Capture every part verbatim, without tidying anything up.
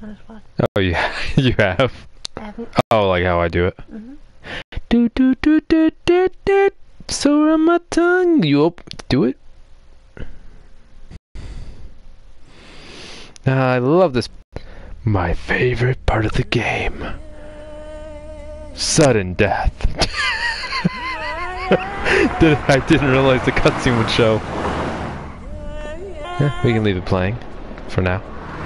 on his watch. Oh yeah, you have. I haven't. Oh, like how I do it. Mm-hmm. Do do do do do do. So on my tongue. You op do it. I love this. My favorite part of the game. Sudden death. I didn't realize the cutscene would show. Yeah, we can leave it playing for now.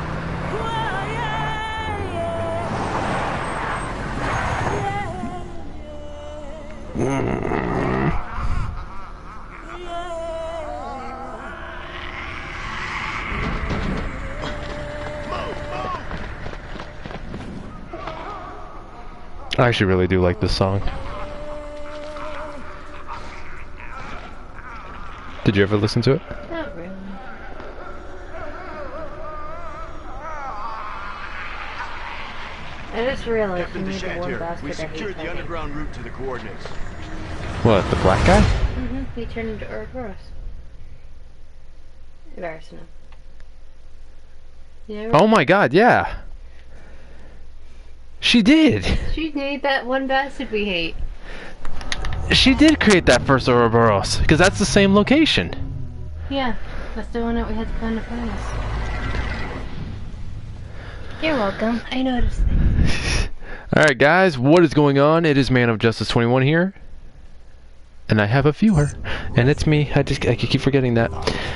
Mm. I actually really do like this song. Did you ever listen to it? Not really. I just realized you need the one bastard We I hate secured the fighting. underground route to the coordinates. What, the black guy? Mm-hmm. He turned into Ouroboros. Embarrassing him. You know, Oh my god, yeah. She did. she made that one bastard we hate. She did create that first Ouroboros, because that's the same location. Yeah, that's the one that we had to find the furnace. You're welcome. I noticed things. Alright guys, what is going on? It is Man of Justice twenty-one here. And I have a viewer. And it's me. I just I keep forgetting that.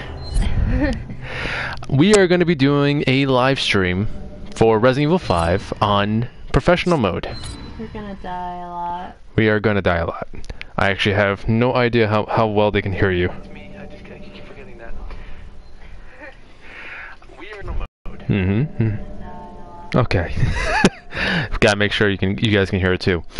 We are going to be doing a live stream for Resident Evil five on professional mode. We're gonna die a lot. We are going to die a lot. I actually have no idea how, how well they can hear you. It's me. I just I keep forgetting that. We are in mode. Mm-hmm. Mm-hmm. Okay. Gotta make sure you can you guys can hear it too.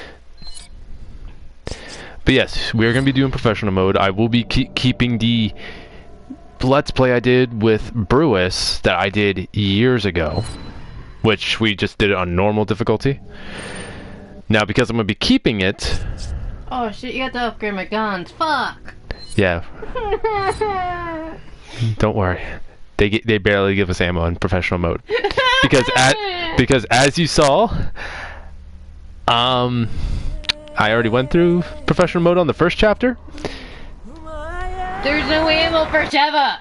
But yes, we're gonna be doing professional mode. I will be keep keeping the Let's Play I did with Brewis that I did years ago, which we just did it on normal difficulty. Now, because I'm gonna be keeping it. Oh shit! You got to upgrade my guns. Fuck. Yeah. Don't worry. They get, they barely give us ammo in professional mode because at, because as you saw, um, I already went through professional mode on the first chapter. There's no ammo for Sheva.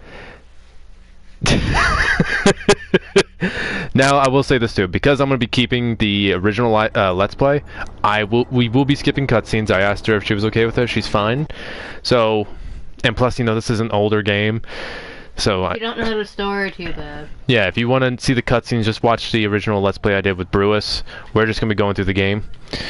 Now I will say this too, because I'm going to be keeping the original uh, Let's Play. I will we will be skipping cutscenes. I asked her if she was okay with it. She's fine. So, and plus, you know, this is an older game. So You don't know the story too bad. yeah, if you want to see the cutscenes, just watch the original Let's Play I did with Brewis. We're just going to be going through the game.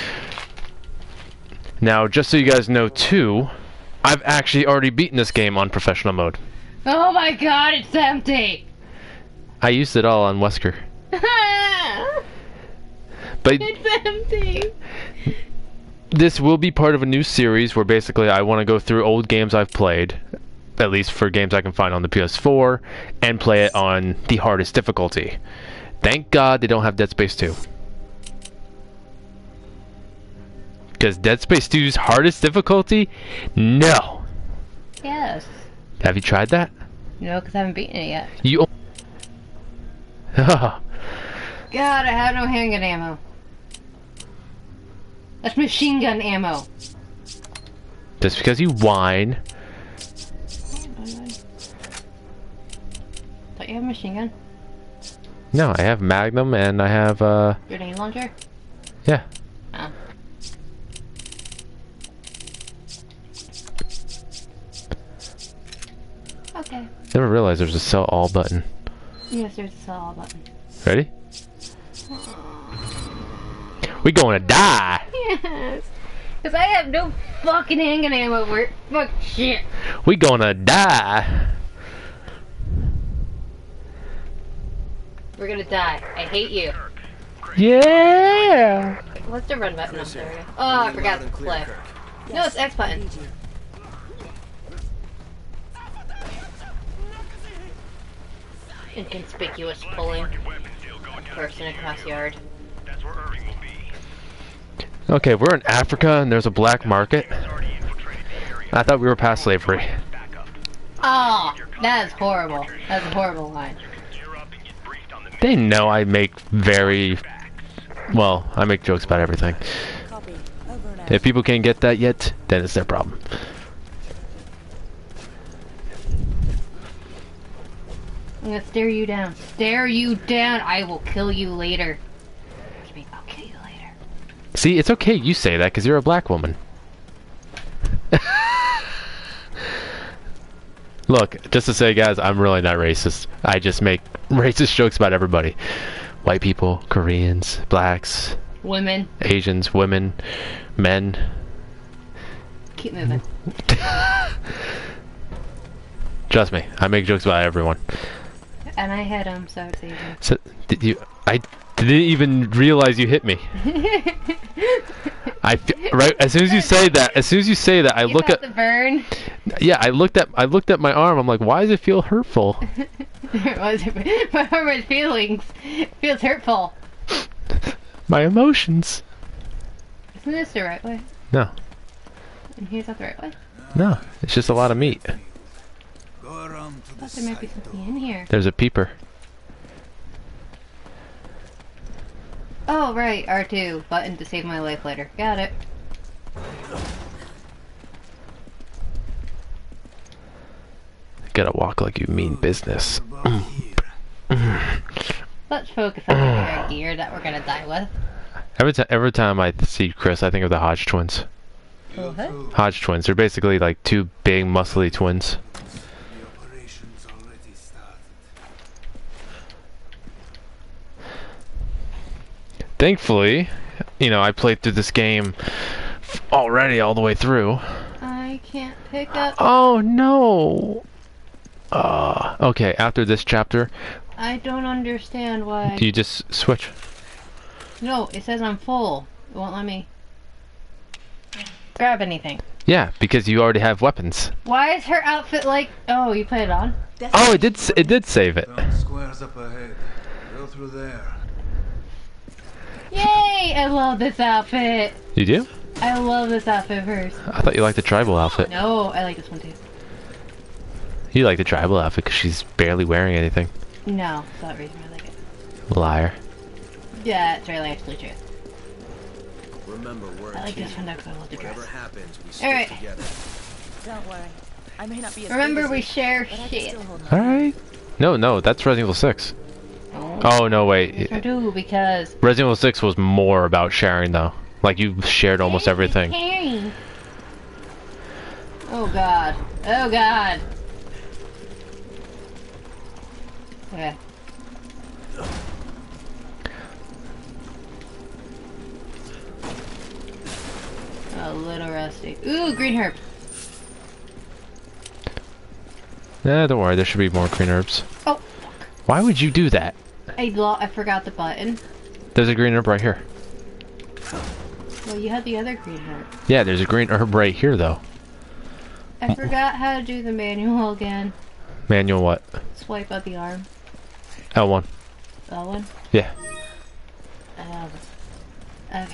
Now, just so you guys know too, I've actually already beaten this game on professional mode. Oh my god, it's empty! I used it all on Wesker. But It's empty! this will be part of a new series where basically I want to go through old games I've played, at least for games I can find on the P S four, and play it on the hardest difficulty. Thank God they don't have Dead Space two. Because Dead Space two's hardest difficulty? No! Yes. Have you tried that? No, because I haven't beaten it yet. You... God, I have no handgun ammo. That's machine gun ammo. Just because you whine. Don't you have a machine gun? No, I have Magnum and I have, uh... Grenade launcher? yeah. Oh. Okay. Never realized there's a sell all button. Yes, there's a sell all button. Ready? We gonna die! Yes! Because I have no fucking handgun ammo for it. Fuck shit. We gonna die! We're gonna die. I hate you. Yeah! What's the run button? Oh, there we go. Oh, I forgot to play. No, it's X button. Inconspicuous pulling person across yard. Okay, we're in Africa and there's a black market. I thought we were past slavery. Oh, that is horrible. That's a horrible line. They know I make very... Well, I make jokes about everything. Copy. Over and out. If people can't get that yet, then it's their problem. I'm gonna stare you down. Stare you down! I will kill you later. What do you mean, I'll kill you later? See, it's okay you say that because you're a black woman. Look, just to say, guys, I'm really not racist. I just make racist jokes about everybody. White people, Koreans, blacks, Women. Asians, women, men. Keep moving. Trust me, I make jokes about everyone. And I hit him, so it's easy. So, did you... I didn't even realize you hit me. I fe- right as soon as you say that, as soon as you say that, I You look felt at the burn. yeah, I looked at I looked at my arm. I'm like, why does it feel hurtful? There was my armor's feelings. It feels hurtful. My emotions. Isn't this the right way? No, And here's not the right way? no, it's just a lot of meat. Go around to I the thought there might be side something door. in here. There's a peeper. Oh, right, R two. Button to save my life later. Got it. Gotta walk like you mean business. About here. Let's focus on the rare gear that we're gonna die with. Every time, every time I see Chris, I think of the Hodge twins. Oh, what? Hodge twins. They're basically like two big, muscly twins. The operation's already started. Thankfully, you know, I played through this game already all the way through. I can't pick up. Oh no! Uh, okay, after this chapter, I don't understand why. do you just switch? No, it says I'm full. It won't let me grab anything. Yeah, because you already have weapons. Why is her outfit like... Oh, you put it on? Oh, it did. s- It did save it. Found squares up ahead. Go through there. Yay! I love this outfit. You do? I love this outfit first. I thought you liked the tribal outfit. No, I like this one too. You like the tribal outfit because she's barely wearing anything. No, that's not the reason I like it. Liar. Yeah, it's really actually true. Remember, we're I a like team. this one though because I love the Whatever dress. happens, we stick Alright. together. Don't worry. I may not be as Remember, big as we you, share but I can shit. still hold my own. Alright. No, no, that's Resident Evil six. Oh, Oh, no, wait. yes, I do because... Resident Evil six was more about sharing, though. Like, you shared almost everything. Carrying. Oh god. Oh god. Okay. A little rusty. Ooh, green herb. Nah, don't worry, there should be more green herbs. Oh, Why would you do that? I lo I forgot the button. There's a green herb right here. Well, you had the other green herb. Yeah, there's a green herb right here, though. I forgot how to do the manual again. Manual what? Swipe up the arm. L one. That one? Yeah. Um, okay.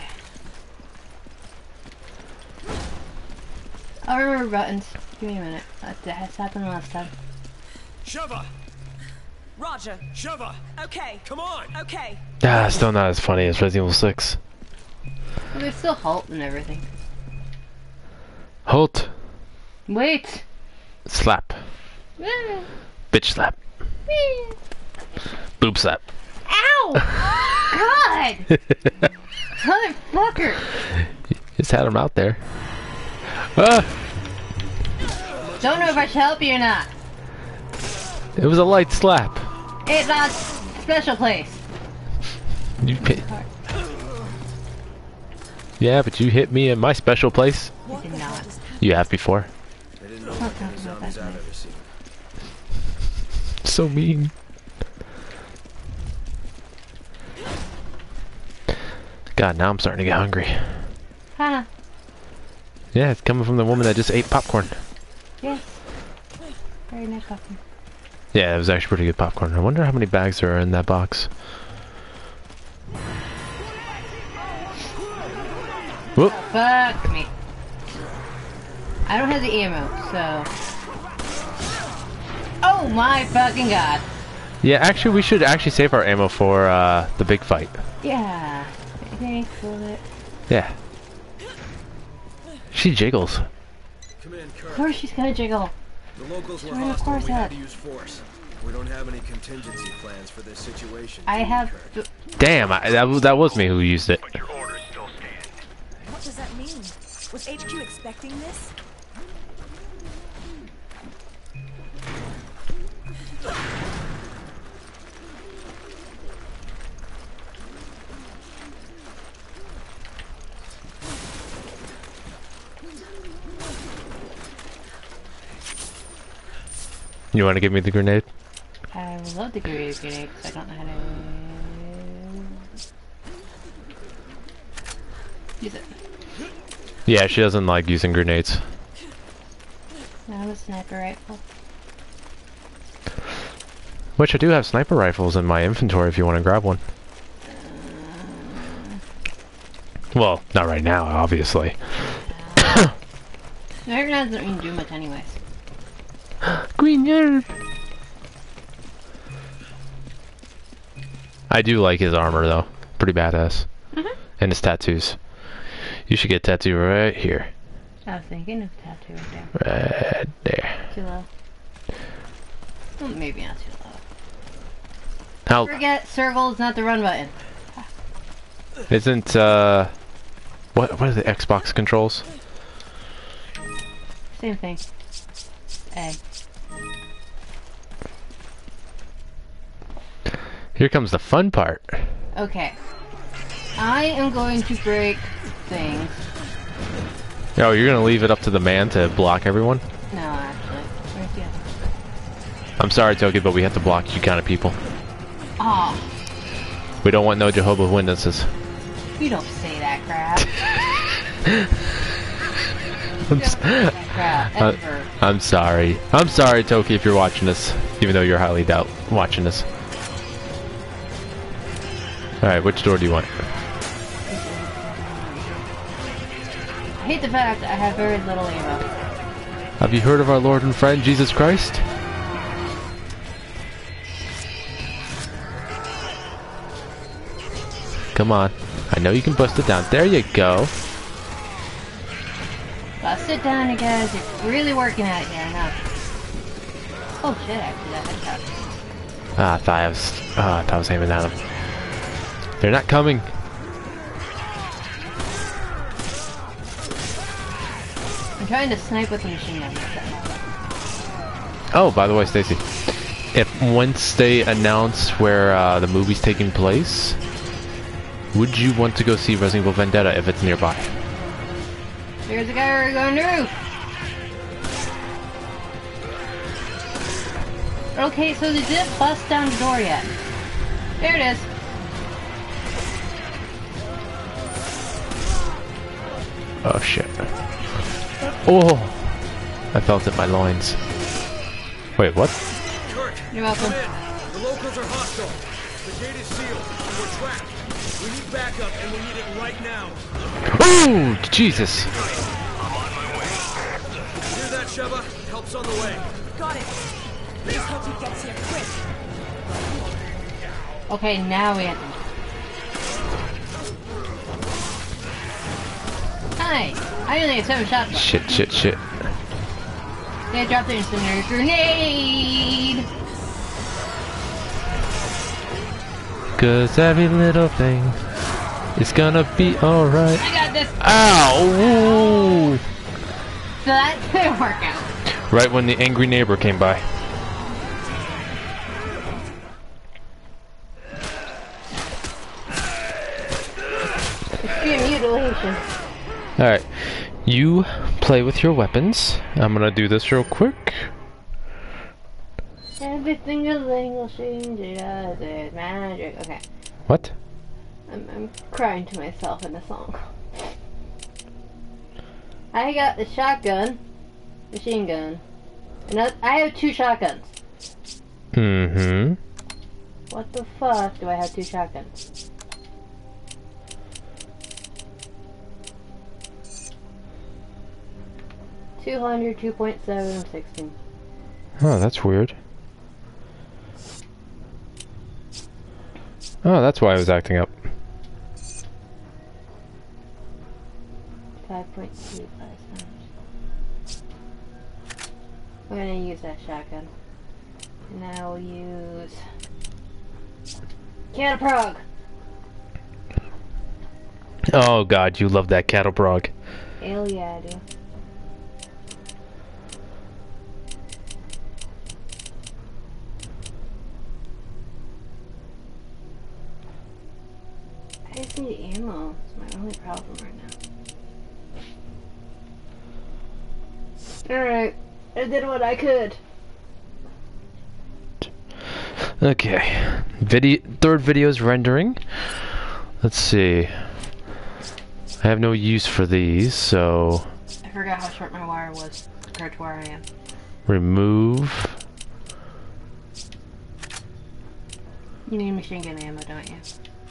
I'll remember buttons. Give me a minute. That that has happened last time. Shova! Roger. Shova! Okay. Come on! Okay. Ah, still not as funny as Resident Evil six. Well, there's still halt and everything. Halt. Wait! Slap. Ah, Bitch slap. wee. Boob slap. Ow! God! Motherfucker! Just had him out there. Ah! Don't know if I should help you or not. It was a light slap. It's not special place. You pi- yeah, but you hit me in my special place. I did not. You have before. I didn't know Not how talking many about zombies that I've ever seen. So mean. God, now I'm starting to get hungry. Huh. Yeah, it's coming from the woman that just ate popcorn. Yes. Very nice popcorn. Yeah, it was actually pretty good popcorn. I wonder how many bags there are in that box. Whoop. Fuck me. I don't have the ammo, so... Oh my fucking god. Yeah, actually, we should actually save our ammo for uh, the big fight. Yeah. Thanks for it. Yeah. She jiggles. Come in, Of Kirk. course she's gonna jiggle. The locals were Turn the hostile. course We had up. to use force. We don't have any contingency plans for this situation. I do we, have. Kirk? Damn, I, that was that was me who used it. What does that mean? Was H Q expecting this? You want to give me the grenade? I would love to give you a grenade because I don't know how to use it. Yeah, she doesn't like using grenades. I have a sniper rifle. Which I do have sniper rifles in my inventory if you want to grab one. Well, not right now, obviously. Sniper doesn't even do much anyways. Green nerd. I do like his armor though. Pretty badass. Mhm. And his tattoos. You should get a tattoo right here. I was thinking of tattoo right there. Right there. Too low. Well, maybe not too low. How Forget circle is not the run button. isn't uh what what are the Xbox controls? Same thing. A. Here comes the fun part. Okay. I am going to break things. Oh, you're gonna leave it up to the man to block everyone? No, actually. Where's the other? I'm sorry, Toki, but we have to block you kind of people. Aw, We don't want no Jehovah's Witnesses. you don't say that crap. I'm, You don't s- say that crap, Uh, ever. I'm sorry. I'm sorry, Toki, if you're watching this, even though you're highly doubt watching this. All right, which door do you want? I hate the fact that I have very little ammo. Have you heard of our Lord and friend Jesus Christ? Come on. I know you can bust it down. There you go. Bust it down, you guys. You're really working at it here now. Oh shit, actually, that headshot. Ah, I thought I was, ah, I thought I was aiming at them. They're not coming. I'm trying to snipe with the machine gun. Oh, by the way, Stacy, if once they announce where uh, the movie's taking place, would you want to go see Resident Evil Vendetta if it's nearby? There's a guy we're going to. Okay, so they didn't bust down the door yet. There it is. Oh shit. Oh! I felt it in my loins. Wait, what? Kirk, You're welcome. come in. The locals are hostile. The gate is sealed. And we're trapped. We need backup, and we need it right now. Ooh! Jesus! Hear that, Sheva? Help's on the way. Got it. Please hope he gets here quick. Okay, now we have to. Hi! I only have seven shots left. Shit, shit, shit. They dropped the incendiary grenade! Cause every little thing is gonna be alright. I got this! Ow! Ooh. So that didn't work out. Right when the angry neighbor came by. Extreme mutilation. Alright. You play with your weapons. I'm gonna do this real quick. Everything is will change it as is magic. Okay. What? I'm, I'm crying to myself in the song. I got the shotgun, machine gun, and I I have two shotguns. Mm-hmm. What the fuck do I have two shotguns? two hundred, two point seven, sixteen. Oh, that's weird. Oh, that's why I was acting up. five point two five times. We're gonna use that shotgun. And now we'll use cattle prog. Oh god, you love that cattle prog. Hell yeah, I do. I just need ammo. It's my only problem right now. Alright, I did what I could. Okay. Video third video's rendering. Let's see. I have no use for these, so I forgot how short my wire was compared to where I am. remove. You need machine gun ammo, don't you?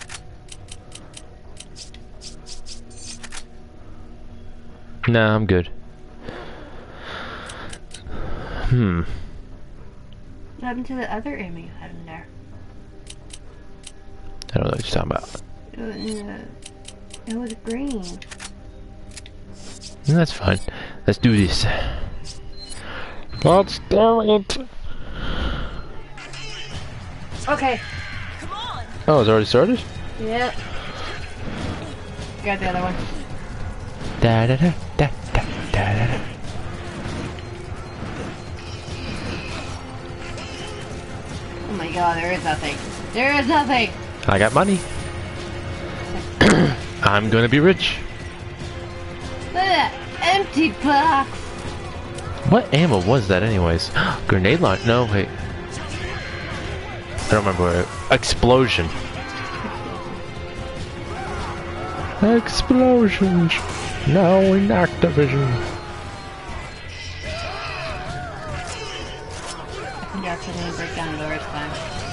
Nah, I'm good. Hmm. What happened to the other ammo you had in there? I don't know what you're talking about. It was, uh, it was green. That's fine. Let's do this. Let's do it. Okay. Come on! Oh, it's already started? Yep. Got the other one. Da da da da da da da. Oh my god, there is nothing. There is nothing! I got money. I'm gonna be rich. Look at that empty box! What ammo was that anyways? Grenade launch? No, wait. I don't remember where it... Explosion. Explosions. Now in Activision. I think I couldn't break down the door this time.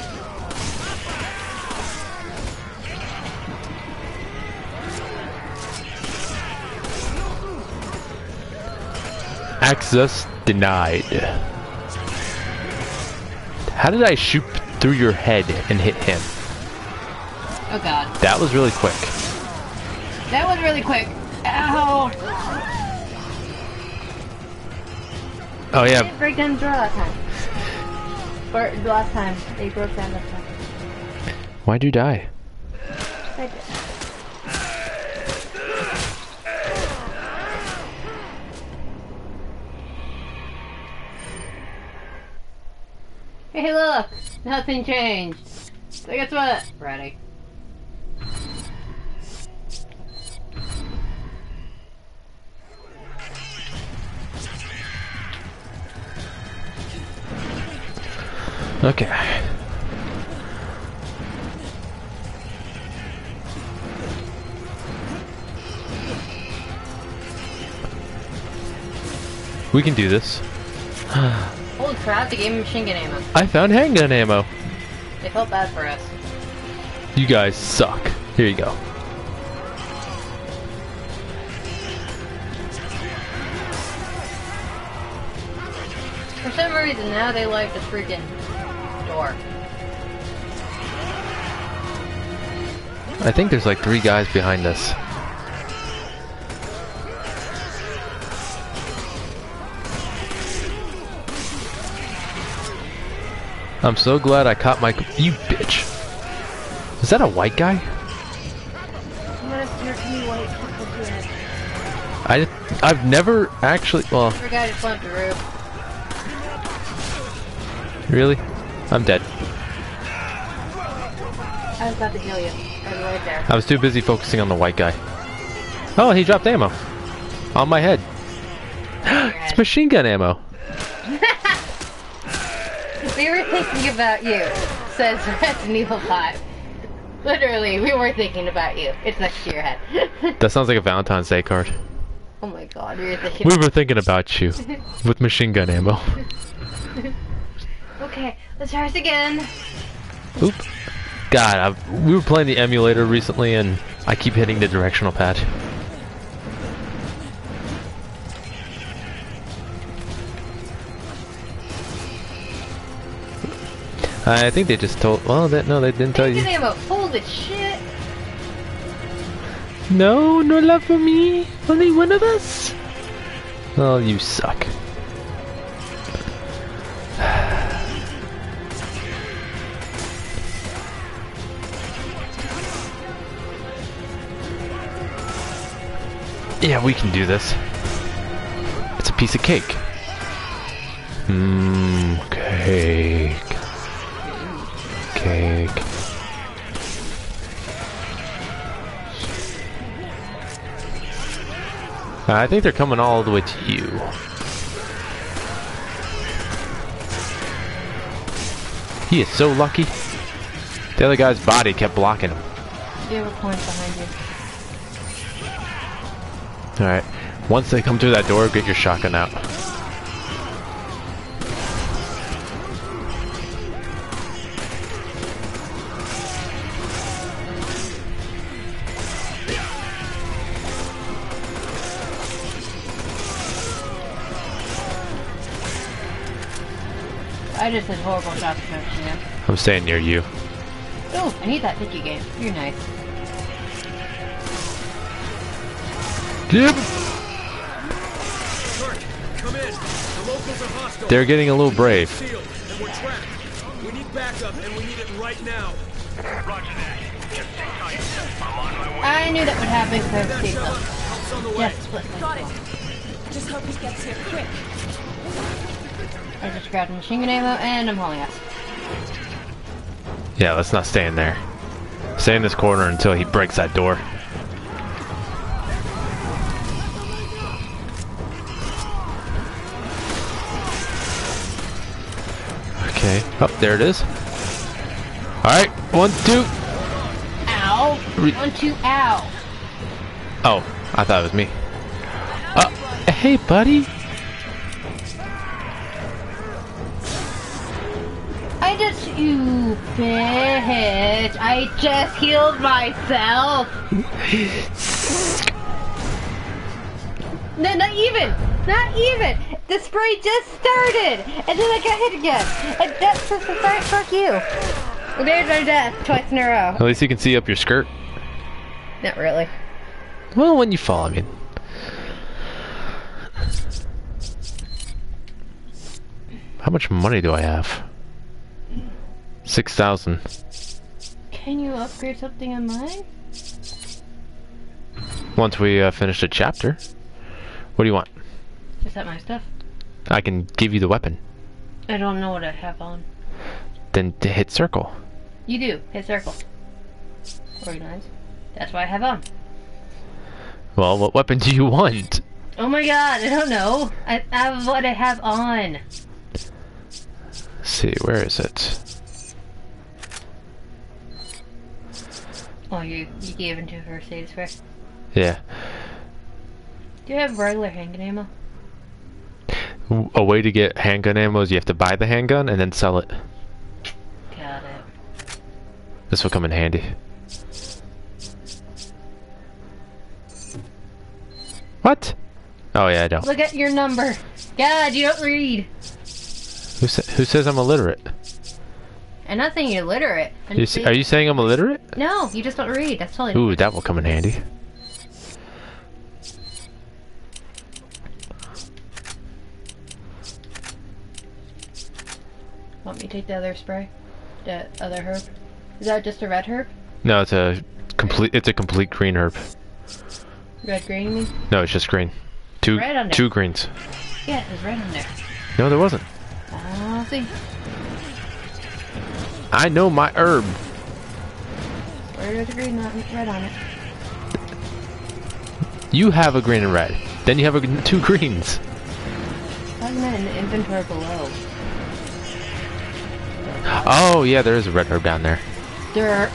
Access denied. How did I shoot through your head and hit him? Oh god. That was really quick. That was really quick. Ow! Oh I yeah. didn't break down the door last time. Or the last time. They broke down this time. Why'd you die? I did. Hey look! Nothing changed. So guess what? Ready. Okay. We can do this. Holy crap, they gave me machine gun ammo. I found handgun ammo. They felt bad for us. You guys suck. Here you go. For some reason, now they like the freaking door. I think there's like three guys behind us. I'm so glad I caught my... You bitch. Is that a white guy? I, I've never actually... Well... Every guy just went up the roof. Really? I'm dead. I was about to heal you. I was right there. I was too busy focusing on the white guy. Oh, he dropped ammo. On my head. It's machine gun ammo. We were thinking about you, says Resident Evil five. Literally, we were thinking about you. It's next to your head. That sounds like a Valentine's Day card. Oh my god, we were thinking We were thinking about you. With machine gun ammo. Okay, let's try this again. Oop. God, I've, we were playing the emulator recently and I keep hitting the directional pad. I think they just told. Well, that no, they didn't tell you. Handgun ammo. Holy shit. No, no love for me. Only one of us. Oh, you suck. Yeah, we can do this. It's a piece of cake. Mmm, cake. Cake. I think they're coming all the way to you. He is so lucky. The other guy's body kept blocking him. You have a point behind you. Alright. Once they come through that door, get your shotgun out. I just did horrible shots of him. I'm staying near you. Oh, I need that picky game. You're nice. Yep. Kirk, come in. The locals are hostile. They're getting a little brave. Sealed, and we're trapped. We need backup, and we need it right now. Roger that. Just sit tight. I'm on my way. I knew that would happen because I That was Sheva. them. Help's on the way. Yes, split my Got it. phone. Just hope he gets here quick. I just grabbed a machine gun ammo and I'm hauling ass. Yeah, let's not stay in there. Stay in this corner until he breaks that door. Okay. Oh, there it is. Alright, one, two. Ow! Re One, two, ow! Oh, I thought it was me. Uh, hey, buddy. I just, you bitch! I just healed myself! No, not even! Not even! The spray just started! And then I got hit again! And that's just the start, fuck you! Well, there's my death, twice in a row. At least you can see up your skirt. Not really. Well, when you fall, I mean. How much money do I have? Six thousand. Can you upgrade something on mine? Once we uh, finish the chapter. What do you want? Is that my stuff? I can give you the weapon. I don't know what I have on. Then to hit circle. You do. Hit circle. Organize. That's what I have on. Well, what weapon do you want? Oh my god, I don't know. I, I have what I have on. Let's see, where is it? Oh, you you gave into a first aid spray. Yeah. Do you have regular handgun ammo? A way to get handgun ammo is you have to buy the handgun and then sell it. Got it. This will come in handy. What? Oh yeah, I don't. Look at your number. God, you don't read. Who, sa who says I'm illiterate? I'm not saying you're literate. I'm You just s saying- are you saying I'm illiterate? No, you just don't read. That's totally. Ooh, that will come in handy. Want me to take the other spray? The other herb? Is that just a red herb? No, it's a complete. It's a complete green herb. Red green, you mean? No, it's just green. Two, Red on there. two greens. Yeah, there's red on there. No, there wasn't. I'll see. I know my herb. Where there's a green, not red on it. You have a green and red. Then you have a, two greens. Find that in the inventory below. Oh yeah, there is a red herb down there. There.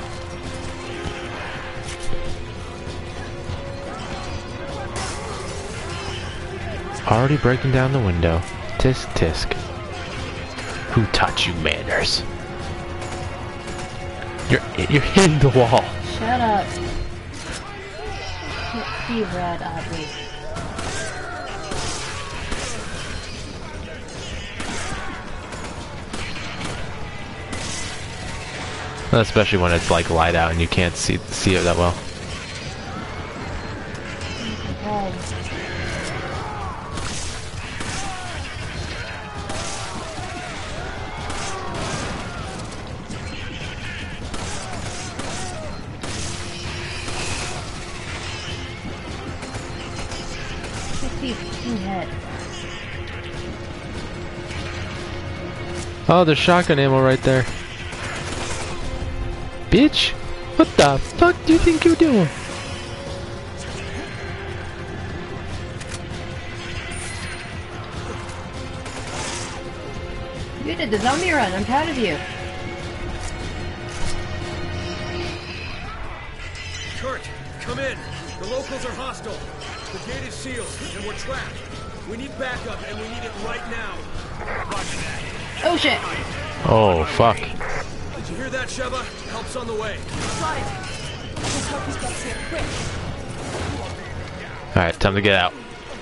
Already breaking down the window. Tisk tisk. Who taught you manners? You're you're hitting the wall. Shut up. Can't see red, oddly. Especially when it's like light out and you can't see see it that well. Oh. Head. Oh, there's shotgun ammo right there. Bitch! What the fuck do you think you're doing? You did the zombie run, I'm proud of you. Kurt, come in. The locals are hostile. The gate is sealed, and we're trapped. We need backup, and we need it right now. Oh shit! Oh fuck. Did you hear that, Sheva? Help's on the way. Got it. Let's help these guys here, quick. Alright, time to get out.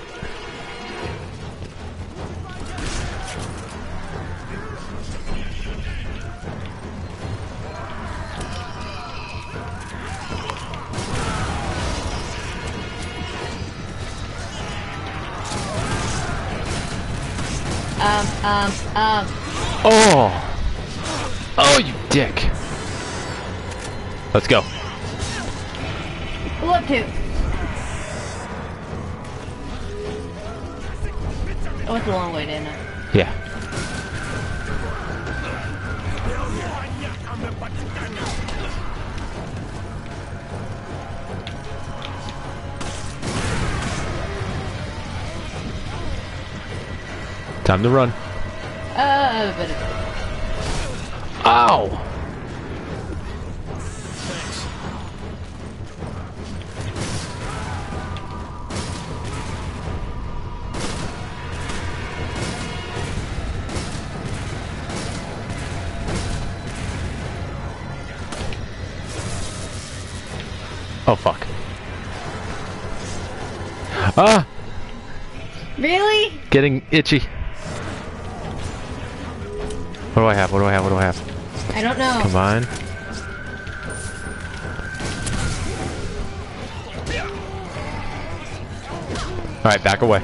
Um, um, um. Oh! Oh, you dick! Let's go. Pull up to. Oh, it's a long way, didn't it? Yeah. Time to run. Uh, but it, Ow! Oh fuck. Ah! really? Getting itchy. What do I have? What do I have? What do I have? I don't know. Combine. Alright, back away.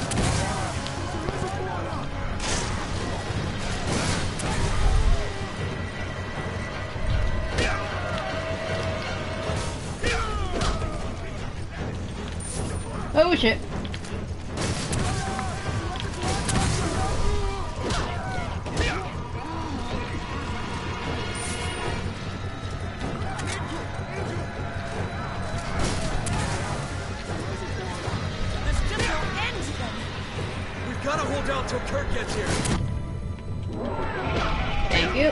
Oh shit. Gotta hold out till Kurt gets here. Thank you.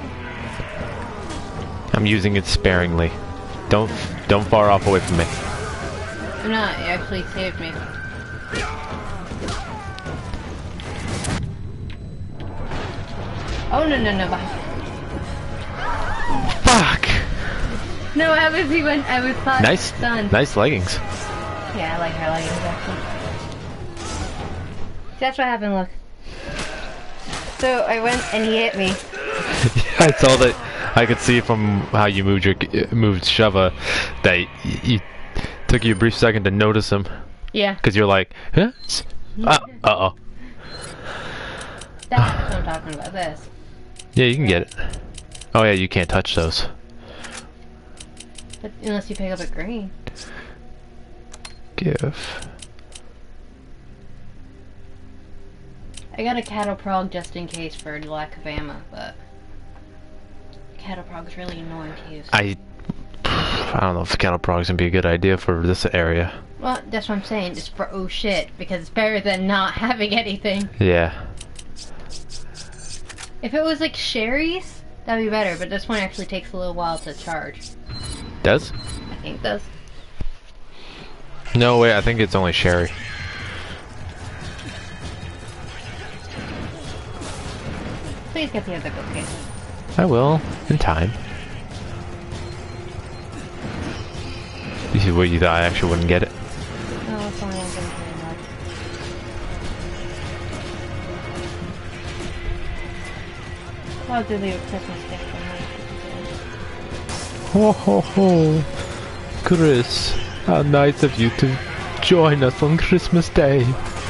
I'm using it sparingly. Don't don't far off away from me. I'm not. You actually saved me. Oh no no no! Fuck! No, I was even. I was thought Nice, stunned. nice leggings. Yeah, I like her leggings actually. That's what happened. Look. So I went and he hit me. I saw that. I could see from how you moved your moved Sheva that y you took you a brief second to notice him. Yeah. Because you're like, huh? Uh, uh oh. That's what I'm talking about. This. Yeah, you can get it. Oh yeah, you can't touch those. But unless you pick up a green. Give. I got a cattle prog just in case for lack of ammo, but cattle prog is really annoying to use. I. I don't know if cattle prog's gonna be a good idea for this area. Well, that's what I'm saying. It's for oh shit, because it's better than not having anything. Yeah. If it was like Sherry's, that'd be better, but this one actually takes a little while to charge. Does? I think it does. No, wait, I think it's only Sherry. Please get the other bookcase. I will, in time. You see what you thought I actually wouldn't get it? No, it's only one thing very much. I'll do the Christmas gift for me. Ho ho ho. Chris, how nice of you to join us on Christmas Day.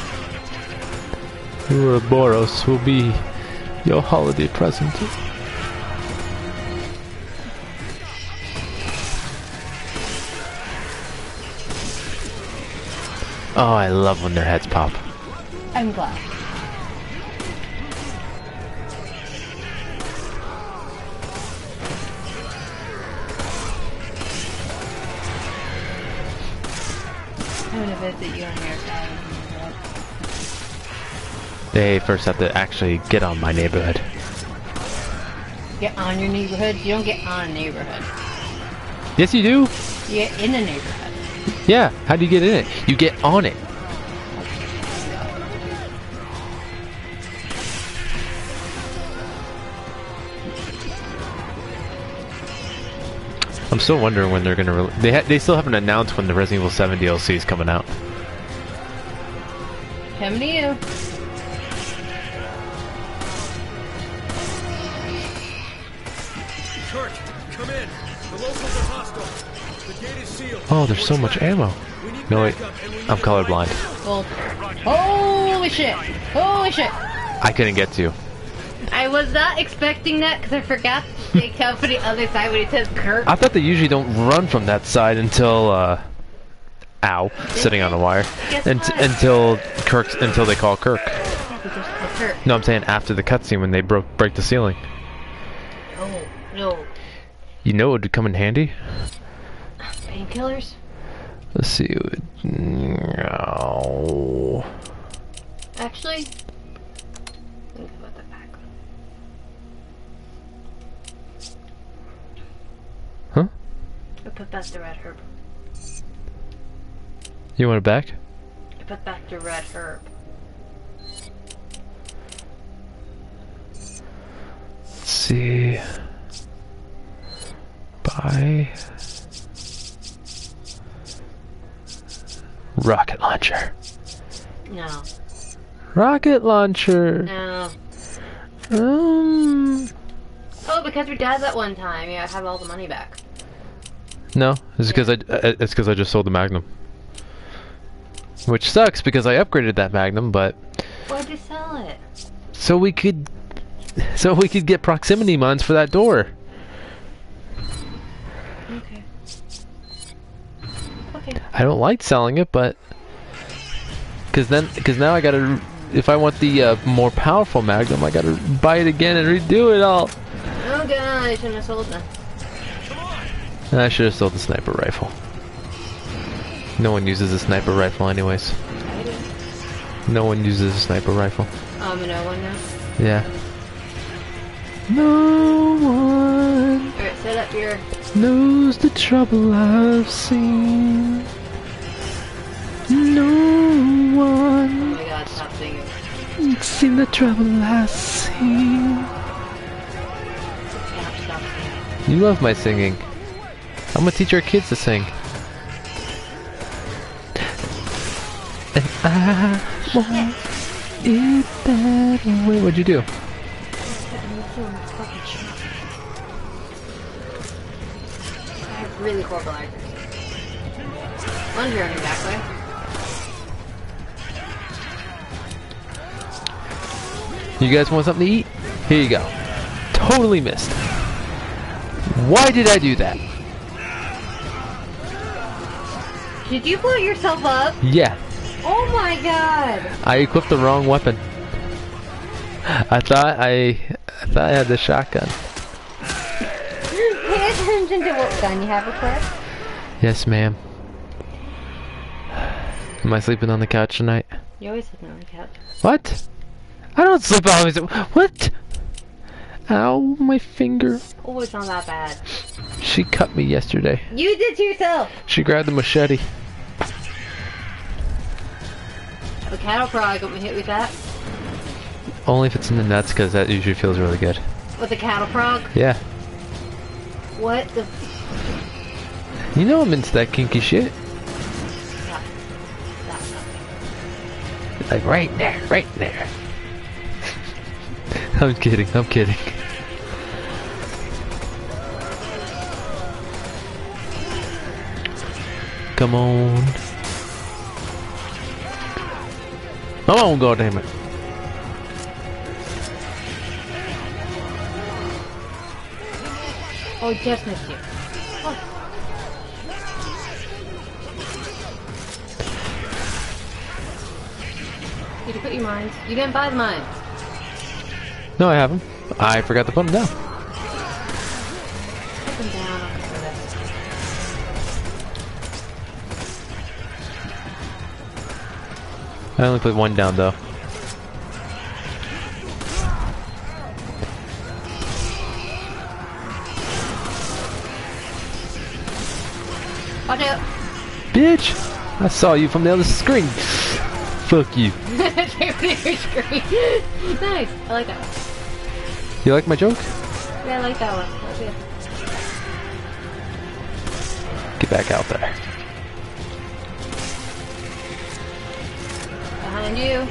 Ouroboros will be your holiday present. Oh, I love when their heads pop. I'm glad. I'm gonna visit you on your side. They first have to actually get on my neighborhood. Get on your neighborhood? You don't get on a neighborhood. Yes, you do. You get in a neighborhood. Yeah, how do you get in it? You get on it. I'm still wondering when they're gonna. Re they ha they still haven't announced when the Resident Evil seven D L C is coming out. Coming to you. Kurt, come in. The locals are hostile. The gate is sealed. Oh, there's so much ammo. No wait, I'm colorblind. Well, holy shit! Holy shit! I couldn't get to you. I was not expecting that because I forgot to take out for the other side when it says Kirk. I thought they usually don't run from that side until, uh, ow, sitting on the wire, Unt until Kirk's until they call Kirk. Kirk. No, I'm saying after the cutscene when they broke break the ceiling. No, no. You know it would come in handy. Painkillers. Let's see. No. Actually, think about that back. Huh? I put back the red herb. You want it back? I put back the red herb. Let's see. Buy rocket launcher. No. Rocket launcher. No. Um. Oh, because we died that one time. Yeah, I have all the money back. No, it's because I uh, it's because I just sold the Magnum, which sucks because I upgraded that Magnum, but Why'd you sell it? so we could so we could get proximity mines for that door. Okay. Okay. I don't like selling it, but because then because now I gotta if I want the uh, more powerful Magnum, I gotta buy it again and redo it all. Oh god, I shouldn't have sold that. I should have sold the sniper rifle. No one uses a sniper rifle anyways. I do. No one uses a sniper rifle. Um, no one now. Yeah. No one Alright, set up your... knows the trouble I've seen. No Oh one my god, stop singing. seen the trouble I've seen. Stop, stop singing. You love my singing. I'm gonna teach our kids to sing. And I want it that way. What'd you do? I have really horrible actors. One's running back way. You guys want something to eat? Here you go. Totally missed. Why did I do that? Did you blow yourself up? Yeah. Oh my god! I equipped the wrong weapon. I thought I, I thought I had the shotgun. Pay attention to what gun you have equipped. Yes, ma'am. Am I sleeping on the couch tonight? You always sleep on the couch. What? I don't sleep always. What? Ow, my finger. Oh, it's not that bad. She cut me yesterday. You did to yourself! She grabbed the machete. The cattle prod got me hit with that. Only if it's in the nuts, because that usually feels really good. With the cattle prod? Yeah. What the... You know I'm into that kinky shit. Stop. Stop, stop. Like right there, right there. I'm kidding, I'm kidding. Come on. Come on, goddammit. Oh, just missed you. Oh. You put your mines. You didn't buy the mines. No, I haven't. I forgot to put them down. Put them down. I'll cover this. I only put one down though. Watch out. Bitch! I saw you from the other screen. Fuck you. Nice. I like that one. You like my joke? Yeah, I like that one. That's good. Get back out there. Behind you.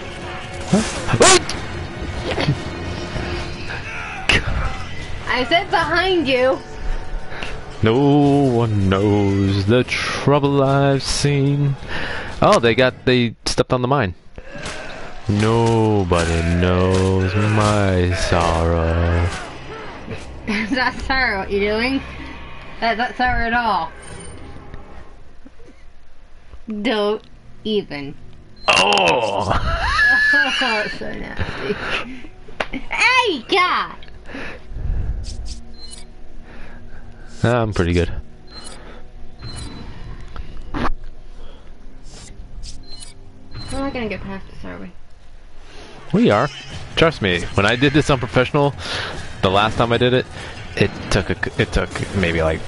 I said behind you. No one knows the trouble I've seen. Oh, they got, they stepped on the mine. Nobody knows my sorrow. That's not sorrow what you're doing. That's not sorrow at all. Don't even. Oh! Oh, so nasty. Hey, God! I'm pretty good. We're not gonna get past this, are we? We are. Trust me. When I did this on professional, the last time I did it, it took a, it took maybe like.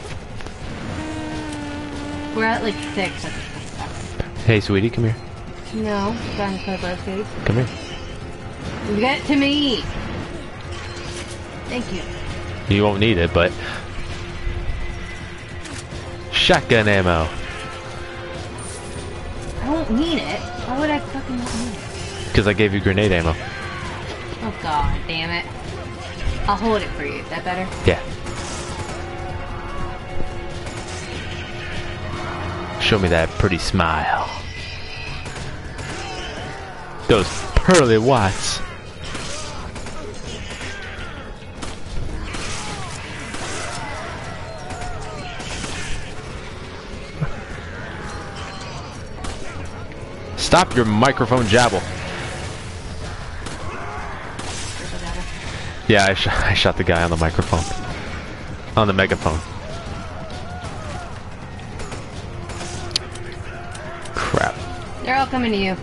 We're at like six. Hey, sweetie, come here. No, trying to play both days. Come here. Get it to me. Thank you. You won't need it, but shotgun ammo. I won't need it. Why would I fucking not need it? Because I gave you grenade ammo. Oh god, damn it. I'll hold it for you. Is that better? Yeah. Show me that pretty smile. Those pearly whites. Stop your microphone jabble. Yeah, I, sh I shot the guy on the microphone. On the megaphone. Crap. They're all coming to you.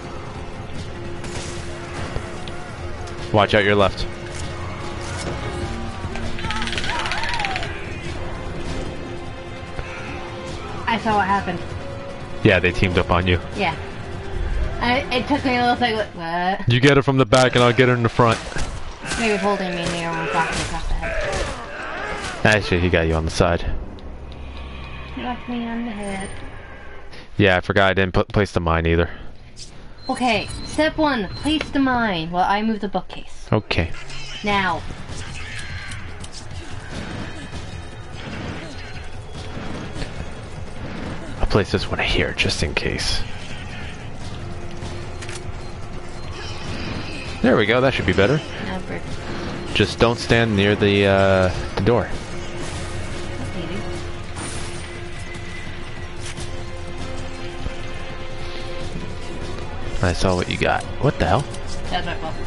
Watch out your left. I saw what happened. Yeah, they teamed up on you. Yeah. I, it took me a little second. What? You get her from the back and I'll get her in the front. He was holding me in the air when I was walking across the head. Actually, he got you on the side. He knocked me on the head. Yeah, I forgot I didn't put, place the mine either. Okay, step one, place the mine while I move the bookcase. Okay. Now. I'll place this one here just in case. There we go, that should be better. No, bird. Just don't stand near the, uh, the door. That's easy. I saw what you got. What the hell? That's my fault.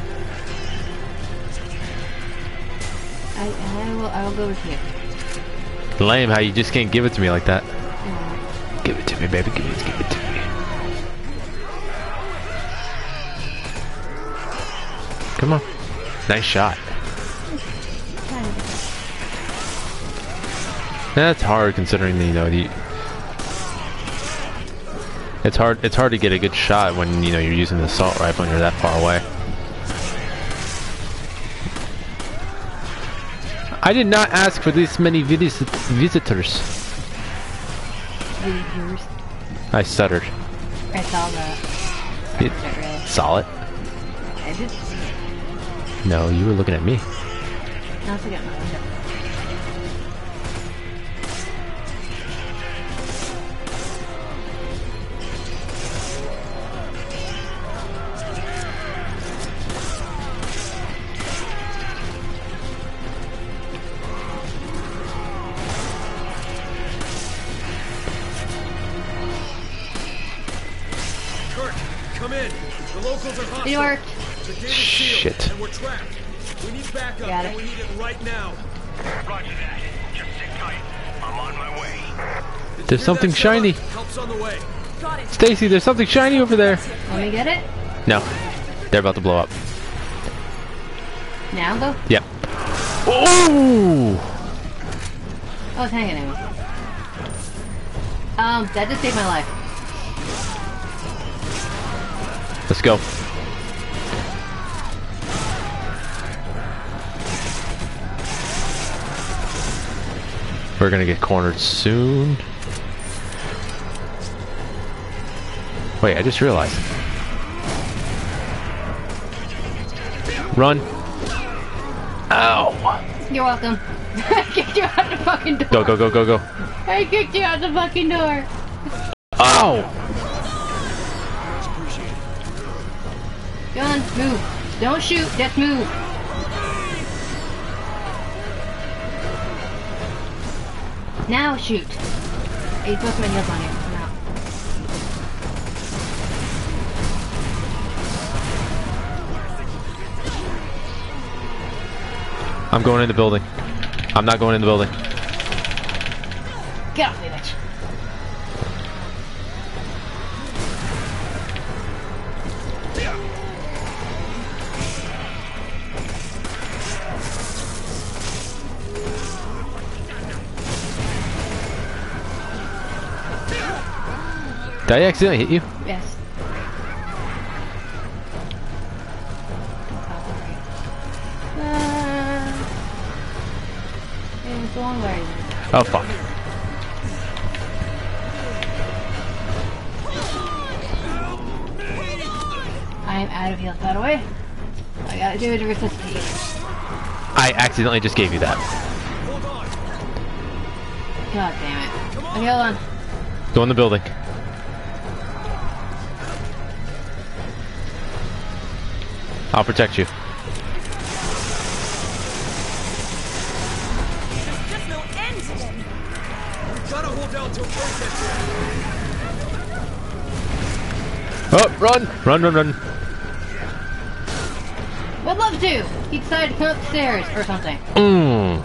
I, I will, I will go with you. Lame how you just can't give it to me like that. Mm. Give it to me, baby. Give it, give it to me. Come on. Nice shot. That's hard considering the, you know, the... It's hard, it's hard to get a good shot when, you know, you're using the assault rifle and you're that far away. I did not ask for this many vis visitors. Visitors. I stuttered. I saw that. It, I really. saw it? I did. No, you were looking at me. I also got my window. Come in. The locals are hostile. It worked. The gate is sealed, Shit. and we're trapped. We need backup, Got and it. we need it right now. Roger that. Just sit tight. I'm on my way. Did you There's hear something that, Sarah? shiny. Help's on the way. Got it. Stacy, there's something shiny over there. Let me get it. No. They're about to blow up. Now go. Yep. Oh! Oh, it's hanging anyway. Um, that just saved my life. Let's go. We're gonna get cornered soon. Wait, I just realized. Run. Ow. You're welcome. I kicked you out the fucking door. Go, go, go, go, go. I kicked you out the fucking door. Ow. Gun, move. Don't shoot, just move. Now shoot. Hey, put my heels on you. Now. I'm going in the building. I'm not going in the building. Get off me, bitch. Did I accidentally hit you? Yes. Uh, it's a long way. Oh, fuck. I'm out of heals, by the way. I gotta do it to resuscitate. I accidentally just gave you that. God damn it. Okay, hold on. Go in the building. I'll protect you. There's just no end to them. We gotta hold out till Kurt gets here. Oh, run! Run, run, run. Would love to! He decided to come upstairs or something. Mmm.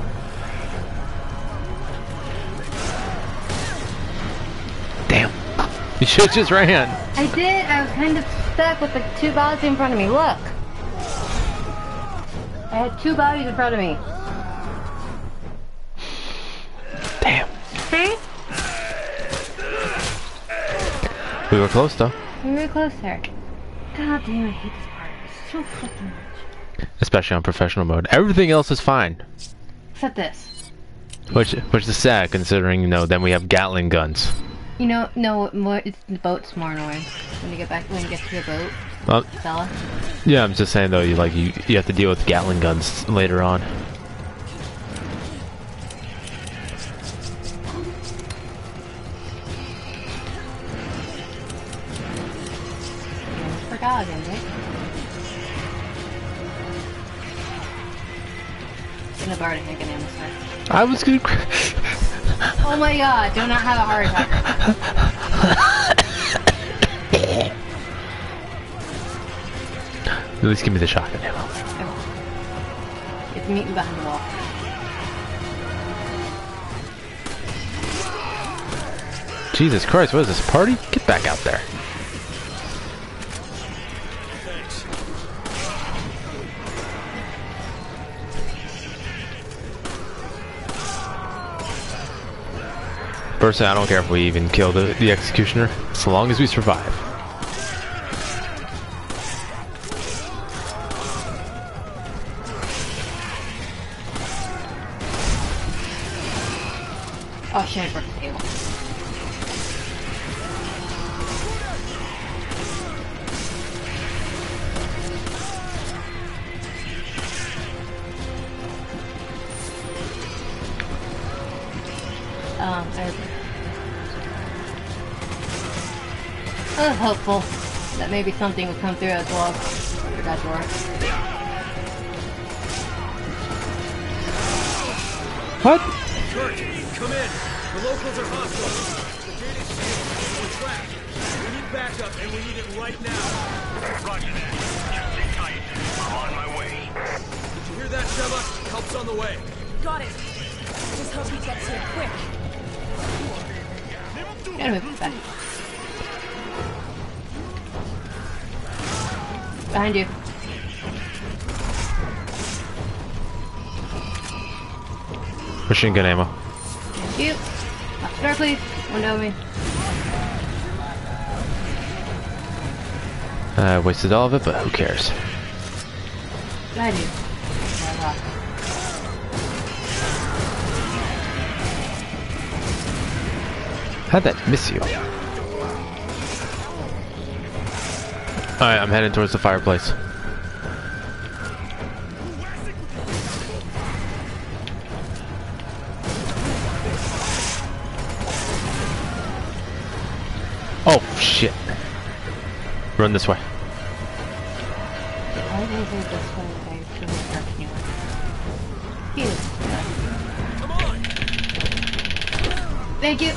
Damn. You should've just ran. I did. I was kind of stuck with the two bodies in front of me. Look. I had two bodies in front of me. Damn. See? We were close though. We were close there. God damn, I hate this part so fucking much. Especially on professional mode. Everything else is fine. Except this. Which which is sad considering, you know, then we have Gatling guns. You know, no, more, it's, the boat's more annoying. When you get back, when you get to the boat, Well, fella. yeah, I'm just saying though, you like you you have to deal with Gatling guns later on. Forgot again, right? In the bar to make an ammo set. I was gonna. Oh my god, do not have a heart attack. At least give me the shotgun ammo. I will. It's meeting behind the wall. Jesus Christ, what is this, party? Get back out there. Thanks. Personally, I don't care if we even kill the, the executioner, so long as we survive. Oh shit, I broke the table. Um, I... I was hopeful that maybe something would come through as well. Forgot to work. What? Kurt, come in. The locals are hostile. The gate is sealed. We're trapped. We need backup, and we need it right now. Roger that. Just sit tight. I'm on my way. Did you hear that, Gemma? Help's on the way. Got it. Just hope he gets here quick. Gotta move back. Behind you. Machine gun ammo. Thank you. Lock the door, please. Window me. I wasted all of it, but who cares? Behind you. How'd that miss you? Alright, I'm heading towards the fireplace. Oh, shit. Run this way. Why did I say this way? I shouldn't start anyway. Cute. Thank you.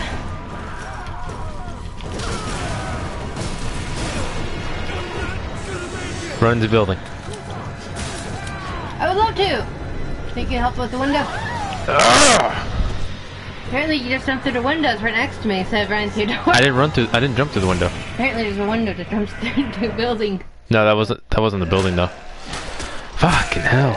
Run the building. I would love to. Think you help with the window? Ugh! Apparently you just jumped through the windows right next to me instead of running through the door. I didn't run through. I didn't jump through the window. Apparently there's a window that jumps through the building. No, that wasn't. That wasn't the building though. Fucking hell!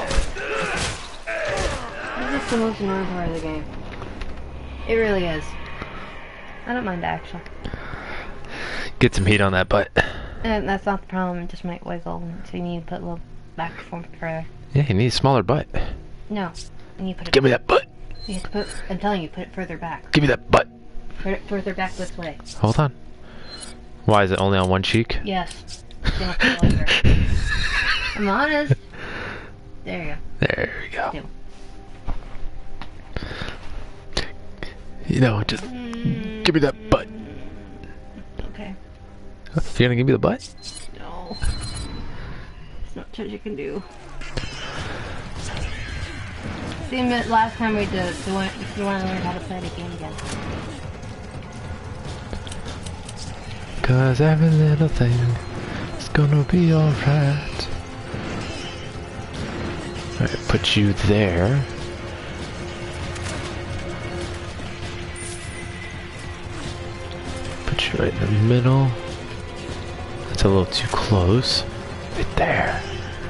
This is the most annoying part of the game. It really is. I don't mind actually. Get some heat on that butt. And that's not the problem. It just might wiggle, so you need to put a little back form further. Yeah, you need a smaller butt. No, you need to put it. Give me that butt. You have to put. I'm telling you, put it further back. Give me that butt. Put it further back this way. Hold on. Why is it only on one cheek? Yes. Then I'll put it over. I'm honest. There you go. There we go. Do. You know, just Mm, give me that butt. Okay. You're gonna give me the butt? No. It's not much you can do. Same as last time we did, so when, if you want to learn how to play the game again. Cause every little thing is gonna be alright. Alright, put you there. Put you right in the middle. That's a little too close. Right there.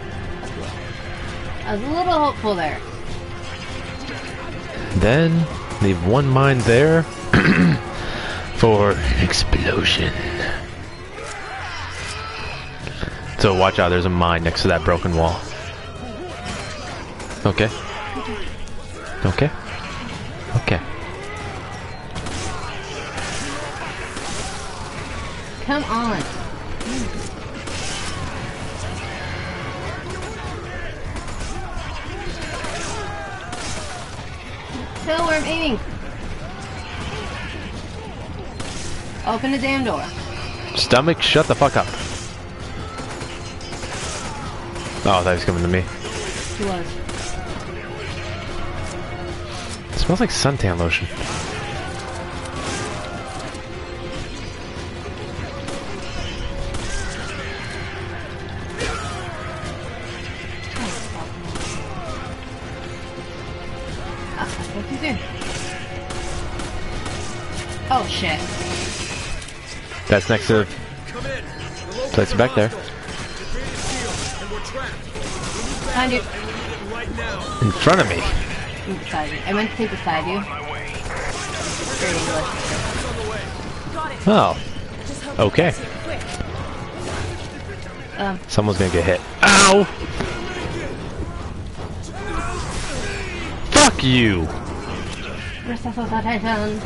I was a little hopeful there. Then leave one mine there for explosion. So watch out, there's a mine next to that broken wall. Okay. Okay. Okay. Come on. Tell where I'm aiming. Open the damn door. Stomach, shut the fuck up. Oh, I thought he was coming to me. He was. It smells like suntan lotion. Oh shit. That's next to... Come in. The locals Place it are back there. hostile. The gate is sealed, and we're trapped. We need Behind you. backup, and we need it right now. In front of me. I'm beside you. I meant to say beside you. Very English. It's on the way. Got it. Oh, Just hope okay. he gets here quick. Um, Someone's gonna get hit. Ow! Fuck you! Restless attention.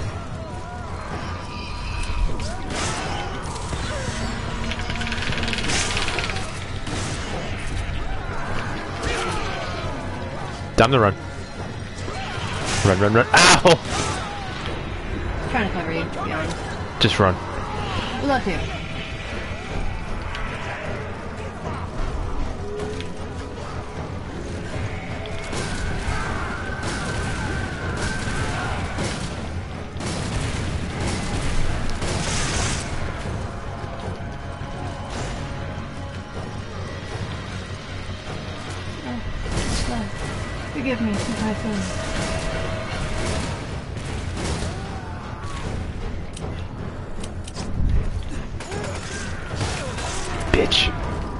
Time to run. Run, run, run. Ow! I'm trying to cover you, to be honest. Just run. We'd love to. forgive me for my sins. Bitch.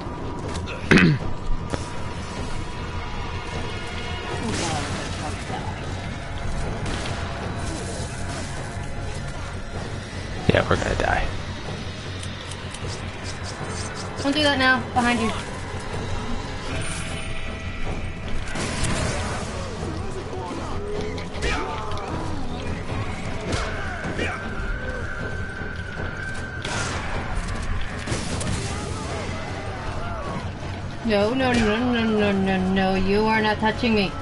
Yeah, we're gonna die. Don't do that now. Behind you. No, no, no, no, no, no, no, you are not touching me.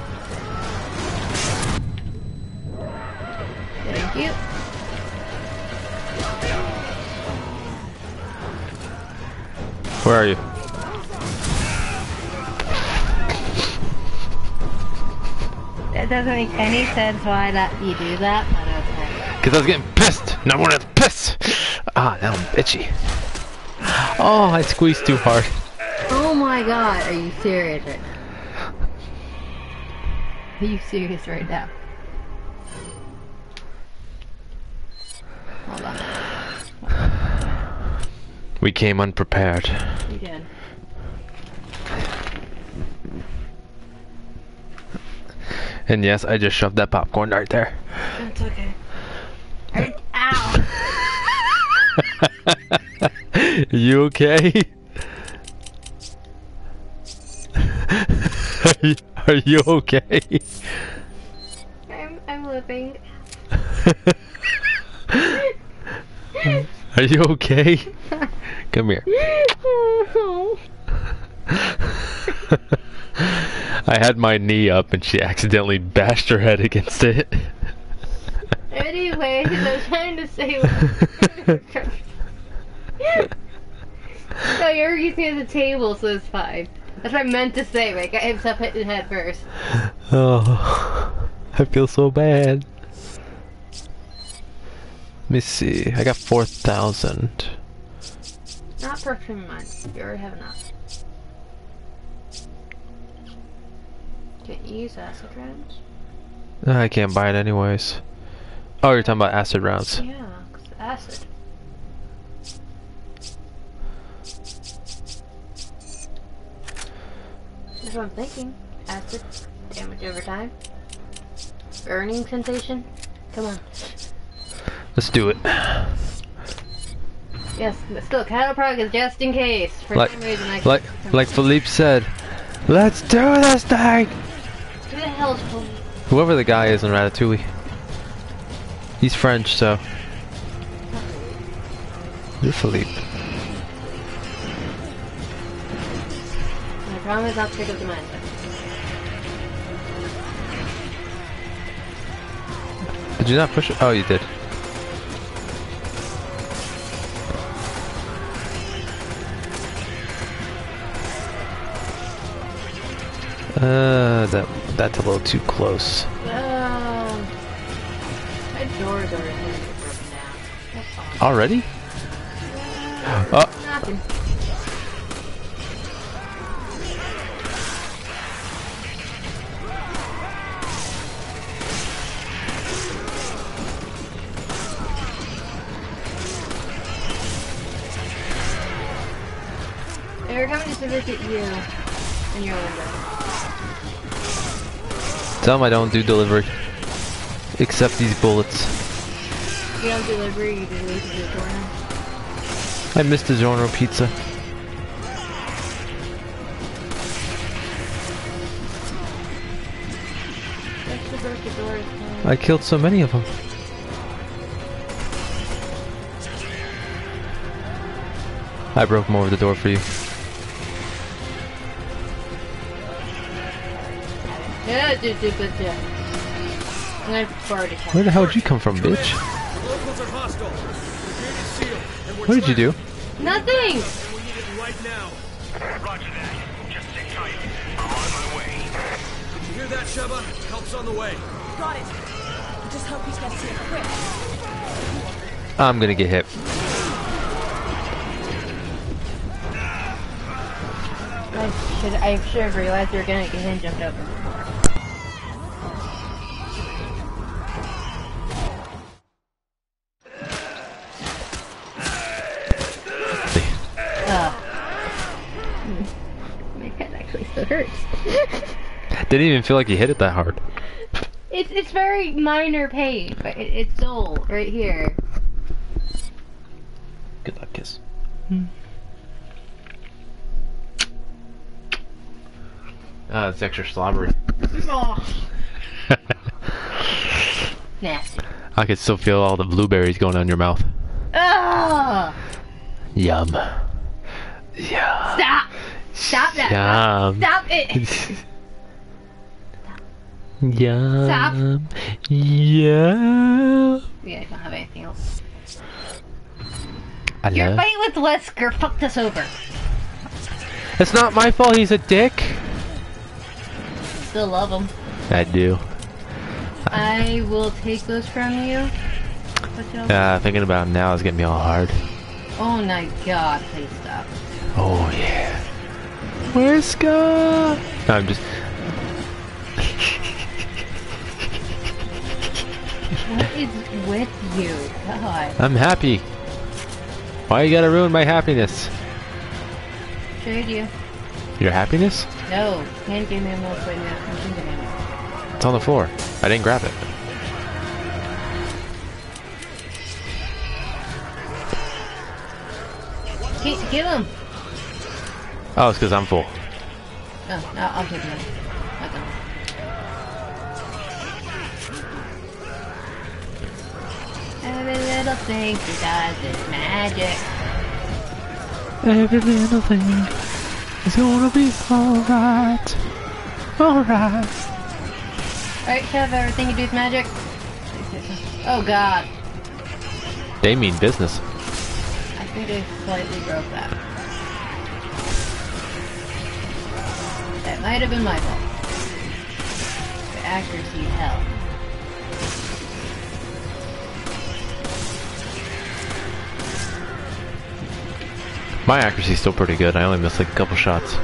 Thank you. Where are you? That doesn't make any sense why that you do that, but okay. Because I was getting pissed. And I wanted to piss. Ah, now I'm bitchy. Oh, I squeezed too hard. Oh my god, are you serious right now? Are you serious right now? Hold on. We came unprepared. You did. And yes, I just shoved that popcorn right there. That's okay. I, ow! You okay? Are you, are you okay? I'm, I'm living. Are you okay? Come here. I had my knee up and she accidentally bashed her head against it. Anyways, I was trying to say what... No, you're using the table, so it's fine. That's what I meant to say, but I got himself hit in the head first. Oh, I feel so bad. Let me see. I got four thousand. Not for mine. You already have enough. Can't you use acid rounds? I can't buy it anyways. Oh, you're talking about acid rounds. Yeah, 'cause acid. That's what I'm thinking. Acid, damage over time, burning sensation. Come on. Let's do it. Yes, but still, cattle progress just in case. For Like, some reason, I like, like Philippe said, let's do this thing. Who the hell is Philippe? Whoever the guy is in Ratatouille. He's French, so. You're Philippe. I promise I'll pick up the mindset. Did you not push it? Oh, you did. Uh, that that's a little too close. Um, my doors are broken down. That's fine. Already? Oh, Nothing. They're coming to visit you in your window. tell him I don't do delivery. Except these bullets. You don't delivery, you deliver to the door now. I missed the Giorno pizza. That's the broke the doors. I killed so many of them. I broke them over the door for you. Yeah, dude, dude, but yeah. I'm gonna forward to Where the hell did you come from, bitch? The locals are hostile. The gate is sealed, and we're What did you do? Nothing! And we need it right now. Roger that. Just sit tight. I'm on my way. Did you hear that, Sheba? Help's on the way. Got it. Just hope he gets here quick. I'm gonna get hit. I should I should have realized you were gonna get him jumped over before. hurts. Didn't even feel like you hit it that hard. It's it's very minor pain, but it, it's dull right here. Good luck, kiss. Ah, it's extra slobbery. Oh. Nasty. I could still feel all the blueberries going down your mouth. Oh! Yum. Yeah. Stop! Stop that! Yum. Stop it! Yum. Stop. Yum. Yeah, I don't have anything else. I Your love. fight with Wesker fucked us over. It's not my fault. He's a dick. Still love him. I do. I will take those from you. Put you on- Uh, thinking about it now is getting me all hard. Oh my god, please stop. Oh yeah. Where's Scott? No, I'm just. What is with you? God. I'm happy. Why you gotta ruin my happiness? Trade you. Your happiness? No, can't give me a milk right now. Machine gun ammo. It's on the floor. I didn't grab it. Get, get him! Oh, it's because I'm full. Oh, no, I'll take him. Okay. Every little thing she does is magic. Every little thing is gonna be alright. Alright. Alright, Kev, everything you do is magic. Oh god. They mean business. I think I slightly broke that. That might have been my fault. The accuracy hell. My accuracy's still pretty good. I only missed like a couple shots.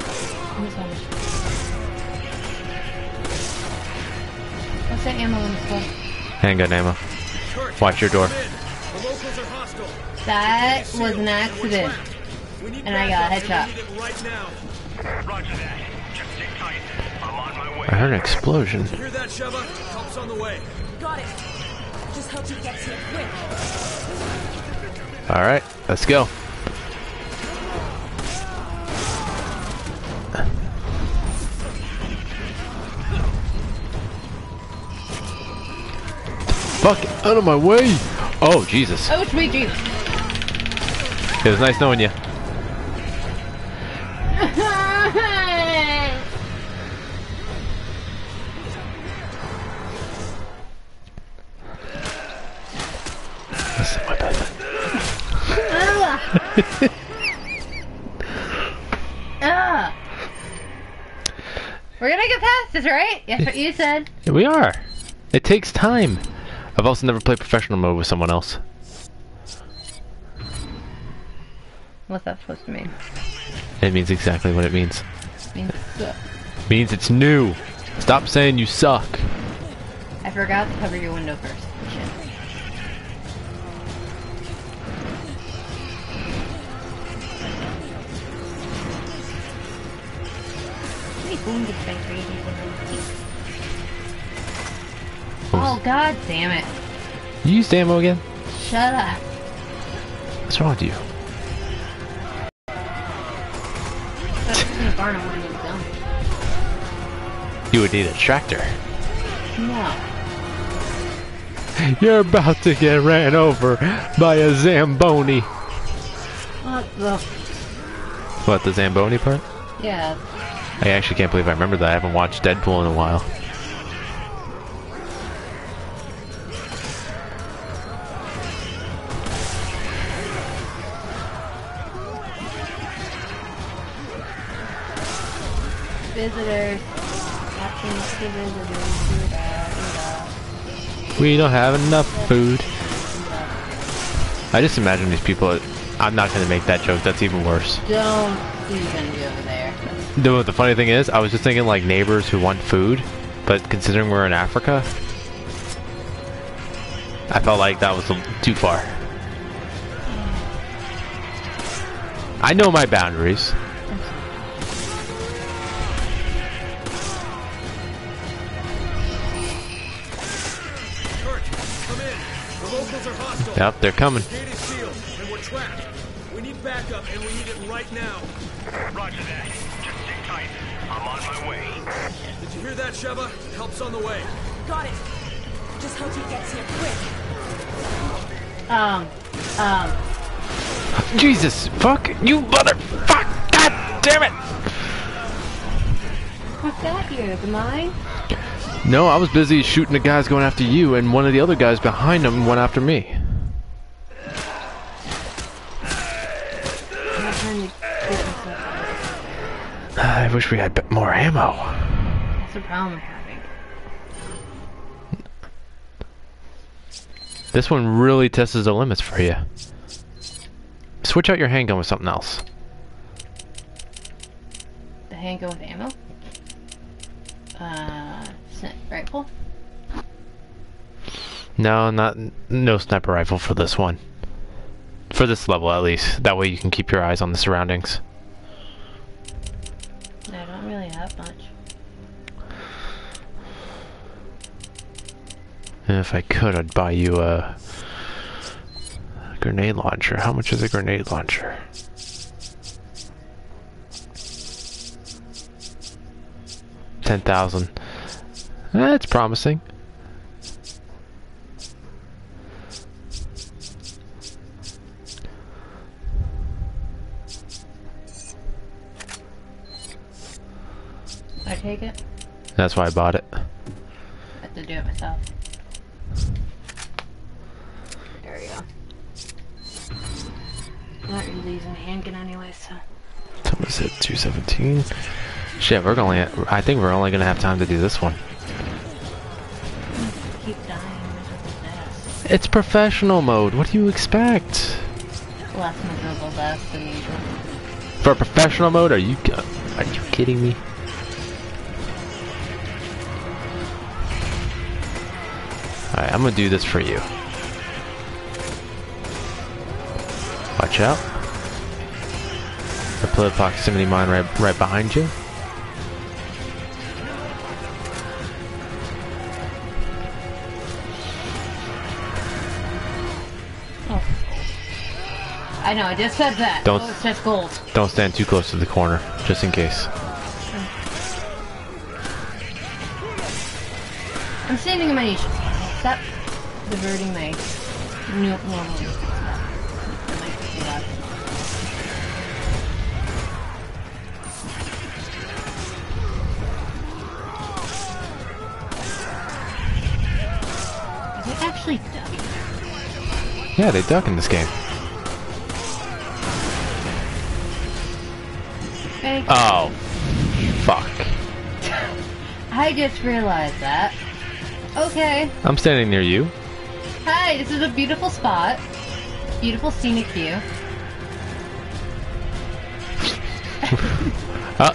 What's that ammo in the floor? Handgun ammo. Watch your door. The locals are hostile. That was an accident. We need And I got a backup, and headshot. we need it right now. Roger that. Just sit tight. I'm on my way. I heard an explosion. Hear that, Sheva? Help's on the way. Got it. Just hope he gets here quick. Alright, let's go. Fuck out of my way! Oh, Jesus. Oh, sweet Jesus. It was nice knowing you. Listen, my bad. Ah. We're gonna get past this, right? That's what you said. Yeah, we are. It takes time. I've also never played professional mode with someone else. What's that supposed to mean? It means exactly what it means. It means suck. Means it's new. Stop saying you suck. I forgot to cover your window first. Shit. Oh god damn it. You used ammo again? Shut up. What's wrong with you? That's in the barn, I wanted to go. You would need a tractor. No. You're about to get ran over by a Zamboni. What the? What, the Zamboni part? Yeah. I actually can't believe I remember that. I haven't watched Deadpool in a while. Visitors. Watching the visitors. Do-da, do-da. We don't have enough food. I just imagine these people. I'm not going to make that joke. That's even worse. Don't even be over there. The, the funny thing is, I was just thinking like neighbors who want food, but considering we're in Africa, I felt like that was a, too far. I know my boundaries. locals are hostile. Yep, they're coming. The gate is sealed, and we're trapped. We need backup, and we need it right now. Roger that. Just sit tight. I'm on my way. Did you hear that, Sheva? Help's on the way. Got it. Just hope he gets here quick. Um, um, Jesus, fuck you, motherfuck! God damn it! what's that you? The mine? No, I was busy shooting the guys going after you, and one of the other guys behind them went after me. I'm not trying to get myself. I wish we had bit more ammo. That's the problem I'm having. This one really tests the limits for you. Switch out your handgun with something else. The handgun with ammo? Uh, sniper rifle? No, not no sniper rifle for this one. For this level, at least. That way you can keep your eyes on the surroundings. I don't really have much. And if I could, I'd buy you a grenade launcher. How much is a grenade launcher? Ten thousand. That's promising. I take it? That's why I bought it. I have to do it myself. There we go. I'm not really using a handgun anyway, so. What was it? two seventeen. Shit, we're only. I think we're only gonna have time to do this one. Keep dying miserable deaths. It's professional mode. What do you expect? Less miserable deaths than usual. For professional mode, are you? Are you kidding me? Alright, I'm gonna do this for you. Watch out. I put a proximity mine right, right behind you. Oh. I know, I just said that. Don't- Oh, it's just gold. Don't stand too close to the corner, just in case. I'm saving my niche. Stop diverting my new normal. Is it actually ducking? Yeah, they duck in this game. Thank you. Oh, fuck. I just realized that. Okay. I'm standing near you. Hi, this is a beautiful spot. Beautiful scenic view. Ah.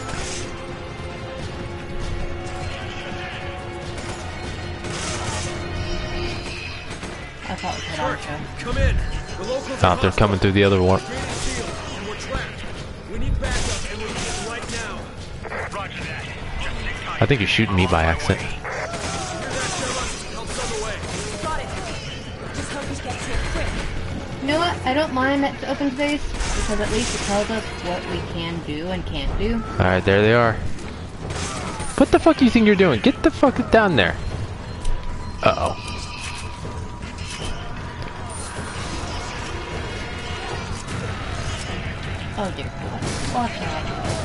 I thought we could Church, outro. come in. The locals Oh, are they're coming through the other one. The gate is sealed, and we're trapped. We need backup, and we need it right now. Roger that. Just sit tight. I think you're shooting me by accident. You hear that, Sheva? Help's on the way. Got it. Just hope he gets here quick. You know what? I don't mind that open space because at least it tells us what we can do and can't do. Alright, there they are. What the fuck do you think you're doing? Get the fuck down there. Uh-oh. Oh dear God. Watch out.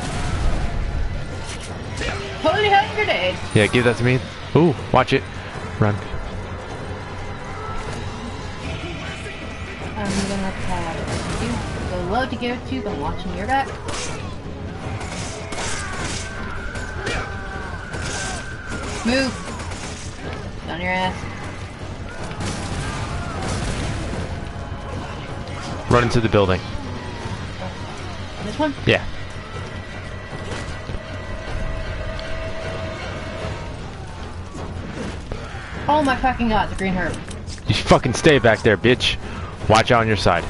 Holy hell grenade! Yeah, give that to me. Ooh, watch it. Run. I'm gonna tag you. Go low to give it to you, I'm watching your back. Move! On your ass. Run into the building. This one? Yeah. Oh my fucking god, the green herb. You fucking stay back there, bitch. Watch out on your side.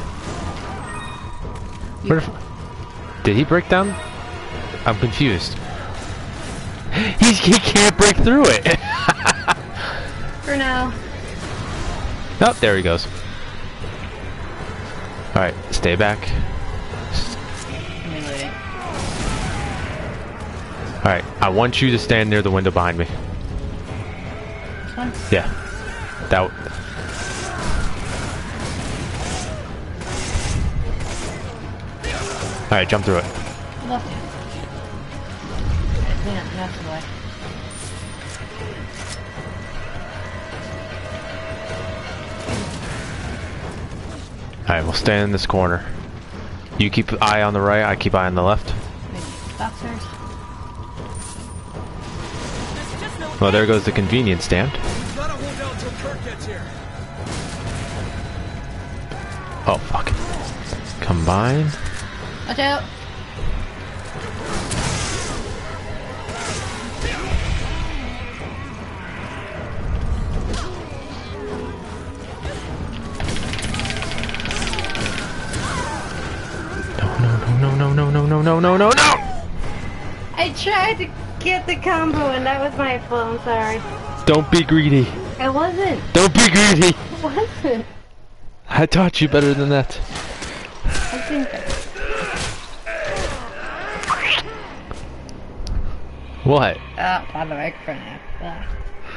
Where the f- Did he break down? I'm confused. He, he can't break through it. For now. Oh, there he goes. Alright, stay back. Alright, I want you to stand near the window behind me. This one? Yeah. That. Alright, jump through it. I'd love to. Clean up enough of the way. Alright, we'll stand in this corner. You keep eye on the right, I keep eye on the left. Boxers. Well, there goes the convenience stand. We've gotta hold out till Kirk gets here. Oh, fuck. Combine. Watch out! No, no, no, no, no, no, no, no, no! I tried to get the combo and that was my fault, I'm sorry. Don't be greedy. I wasn't. Don't be greedy! I wasn't. I taught you better than that. I think that. What? Oh, on the microphone now. Ah.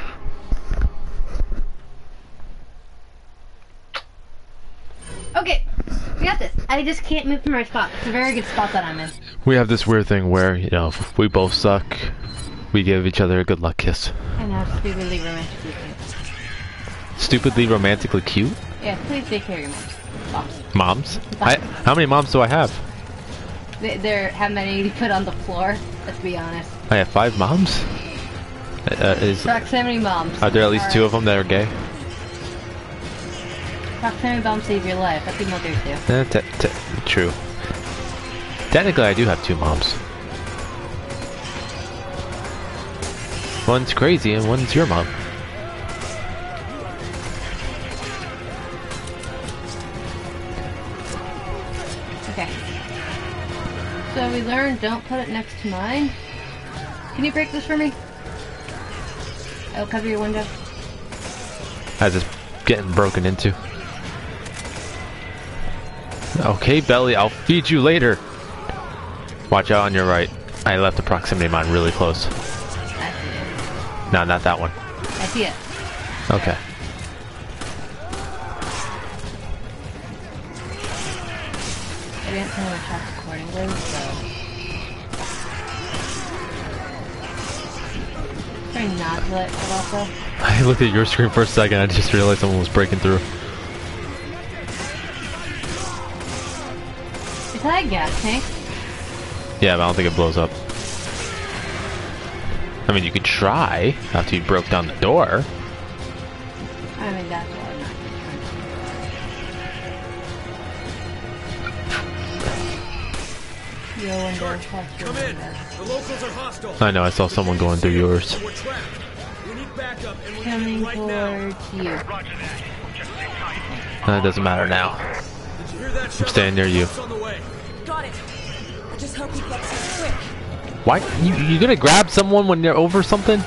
Okay, we got this. I just can't move from my spot. It's a very good spot that I'm in. We have this weird thing where, you know, if we both suck, we give each other a good luck kiss. I know, stupidly romantically cute. Stupidly romantically cute? Yeah, please take care of your moms. Moms? I, how many moms do I have? They, they're how many you put on the floor? Let's be honest. I have five moms? Uh, is, Proximity moms. are there at least two of them that are gay? Proximity moms save your life. That's what mothers do. Eh, te te true. Technically, I do have two moms. One's crazy and one's your mom. Okay. So we learned don't put it next to mine. Can you break this for me? I'll cover your window. As it's getting broken into. Okay, Belly, I'll feed you later. Watch out on your right. I left the proximity mine really close. I see it. No, not that one. I see it. Okay. I didn't turn my tracks accordingly, so... Try not to let it also. I looked at your screen for a second, I just realized someone was breaking through. Is that a gas tank? Yeah, but I don't think it blows up. I mean, you could try after you broke down the door. I mean, that's what I'm not trying to do. Your window, that's your Come in. window. The locals are hostile. I know, I saw someone going through yours. We're trapped. We need backup and we need Coming it right now. towards you. Roger that. Just sit tight. Uh, it doesn't matter now. Did you hear that? Shepard? staying near you. It's on the way. Got it. I just hope he gets here quick. Why? You, you gonna grab someone when they're over something?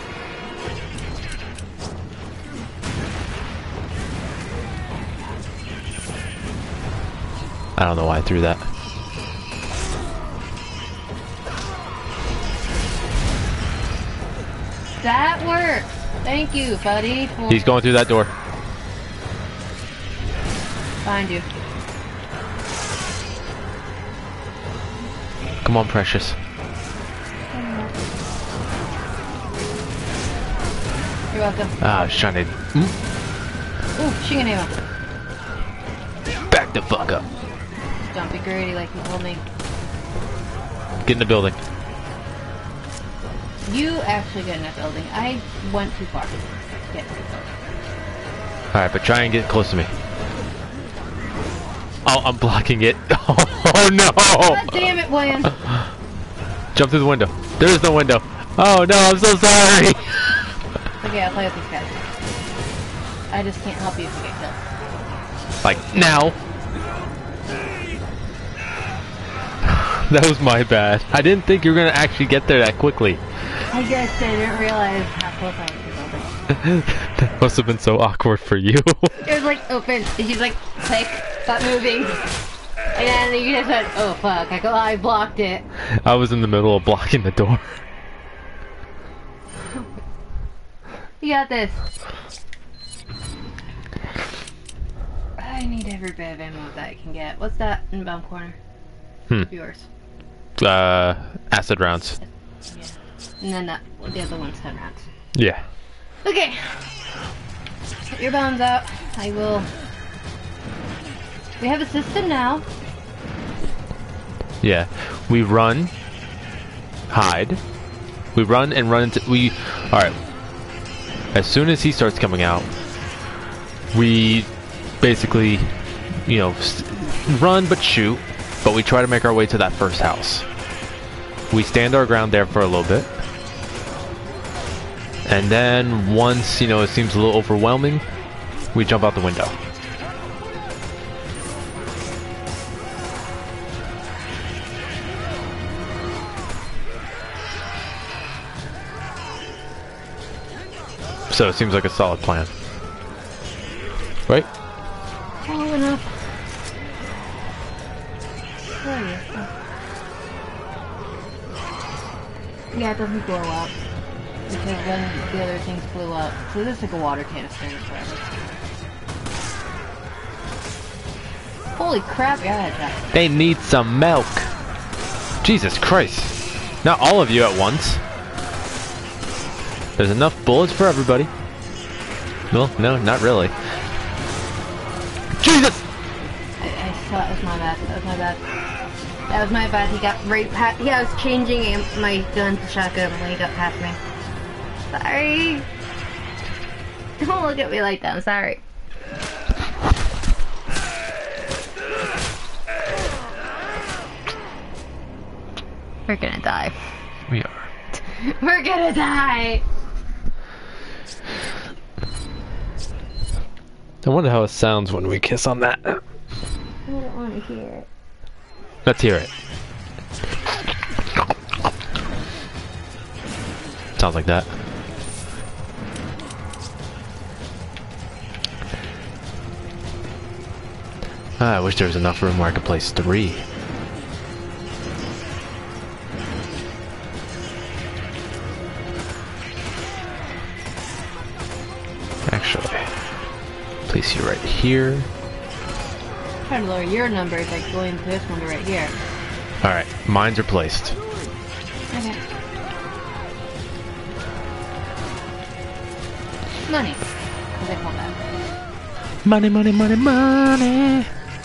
I don't know why I threw that. That works! Thank you, buddy. For He's going through that door. Find you. Come on, Precious. You're welcome. Ah, I was trying to... Mm, Ooh, shooting ammo. back the fuck up. Don't be greedy like you told me. Get in the building. You actually get in that building. I went too far. Get in that building. Alright, but try and get close to me. Oh, I'm blocking it. Oh no! God damn it, William! Jump through the window. There is no window. Oh no, I'm so sorry! Okay, I'll play with these guys. I just can't help you if you get killed. Like, now. That was my bad. I didn't think you were gonna actually get there that quickly. I guess I didn't realize how close I was to the building. Must have been so awkward for you. It was like open, and she's like, click, stop moving. And then you just went, oh fuck, I, go, I blocked it. I was in the middle of blocking the door. You got this. I need every bit of ammo that I can get. What's that in the bottom corner? Hmm. Yours. Uh, acid rounds. Yeah. And then that, well, the other one's ten rounds. Yeah. Okay. Put your bombs out. I will. We have a system now. Yeah. We run, hide. We run and run into. We. Alright. As soon as he starts coming out, we basically, you know, run but shoot. But we try to make our way to that first house. We stand our ground there for a little bit. And then once, you know, it seems a little overwhelming, we jump out the window. So it seems like a solid plan. Right? Oh, enough. Where are you? Oh. Yeah, it doesn't blow up. Because when the other things blew up. So this is like a water canister in forever. Holy crap, yeah, I had that. They need some milk. Jesus Christ. Not all of you at once. There's enough bullets for everybody. Well, no, not really. Jesus! I, I saw that was my bad. That was my bad. That was my bad. He got right past. Yeah, I was changing am- my gun to shotgun when he got past me. Sorry. Don't look at me like that. I'm sorry. We're gonna die. We are. We're gonna die. I wonder how it sounds when we kiss on that. I don't want to hear it. Let's hear it. Sounds like that. Ah, I wish there was enough room where I could place three. Actually, place you right here. Trying to lower your numbers, like going to this one right here. Alright, mines are placed. Okay. Money. What do they call that? Money, money, money, money.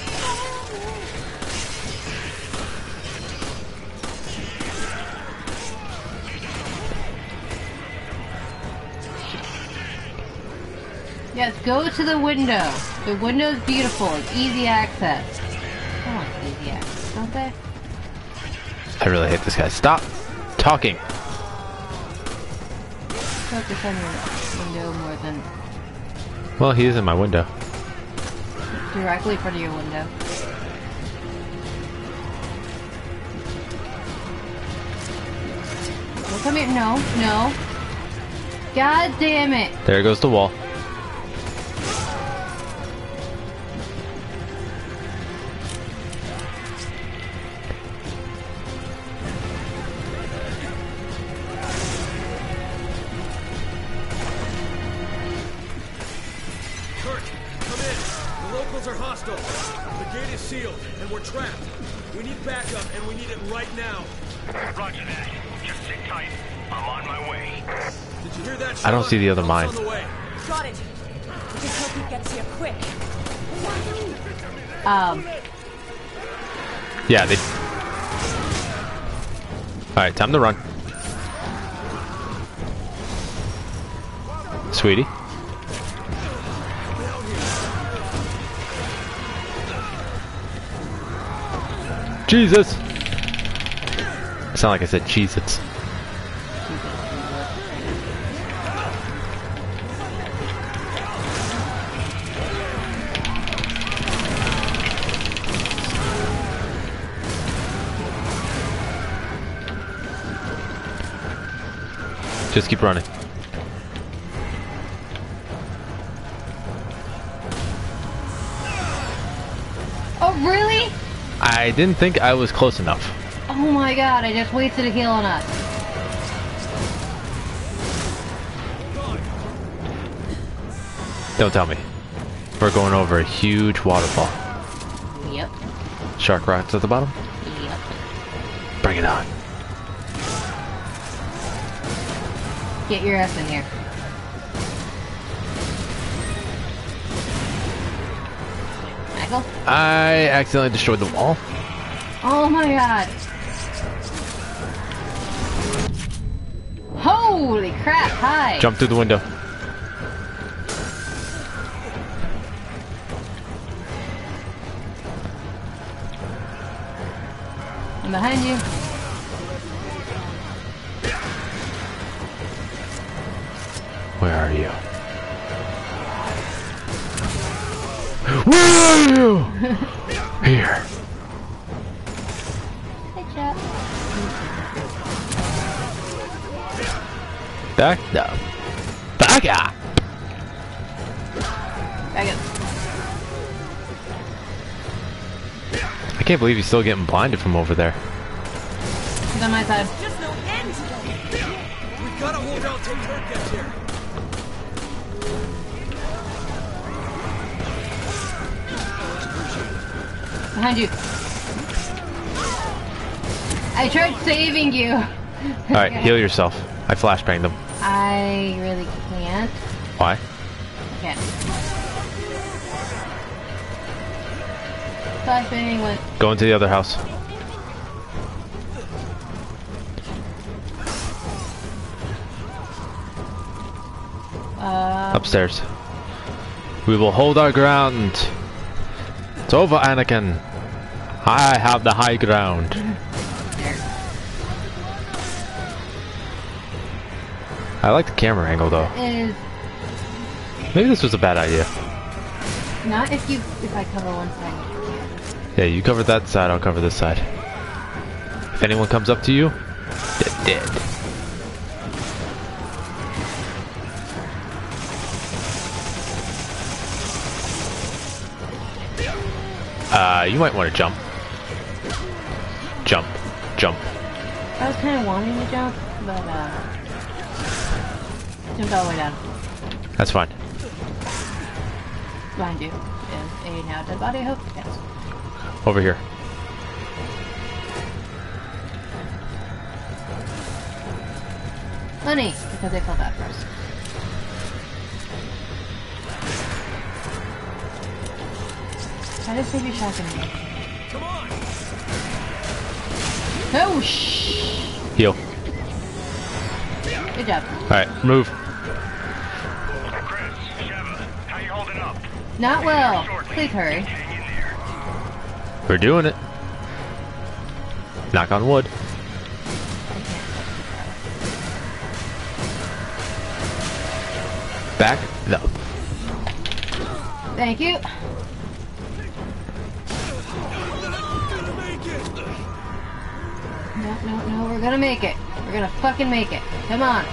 Yes, go to the window. The window's beautiful. It's easy access. They want easy access, don't they? I really hate this guy. Stop talking. Focus on your window more than Well, he is in my window. directly in front of your window. Well, come here. No, no. God damn it. There goes the wall. Are hostile. The gate is sealed, and we're trapped. We need backup, and we need it right now. Roger that. Just sit tight. I'm on my way. Did you hear that, Sean? I don't see the other mine. On the way. Got it. Just hope he gets here quick. Um, Yeah, they... Alright, time to run. Sweetie. Jesus! Sound like I said Cheez-Its. Just keep running. Oh, really? I didn't think I was close enough. Oh my god, I just wasted a heal on us. Don't tell me. We're going over a huge waterfall. Yep. Shark rocks at the bottom? Yep. Bring it on. Get your ass in here. Michael? I accidentally destroyed the wall. Oh my god. Holy crap, hi. Jump through the window. I'm behind you. Where are you? Where are you? Here. Hey, chat. Back up. Back up. Back up. I can't believe he's still getting blinded from over there. He's on my side. Just no end to them. We gotta hold out till Turk gets here. Behind you. I tried saving you. Alright, heal yourself. I flashbanged them. I really can't. Why? I can't. Flashbang went. Go into the other house. Uh, Upstairs. We will hold our ground. It's over, Anakin. I have the high ground. there. I like the camera angle though. Is Maybe this was a bad idea. not if you if I cover one side. Yeah, you cover that side, I'll cover this side. If anyone comes up to you, they're dead. Uh, you might want to jump. Jump. Jump. I was kind of wanting to jump, but uh, jumped all the way down. That's fine. Behind you is a now dead body. I hope. Yes. Over here. Funny, because they felt bad for us. Try to save your shotgun. Come on. Oh shh! Heal. Good job. Alright, move. Chris, Sheva, how you holding up? Not well. Please hurry. Hang in there. We're doing it. Knock on wood. Back up. Thank you. No, no, no, we're gonna make it. We're gonna fucking make it. Come on.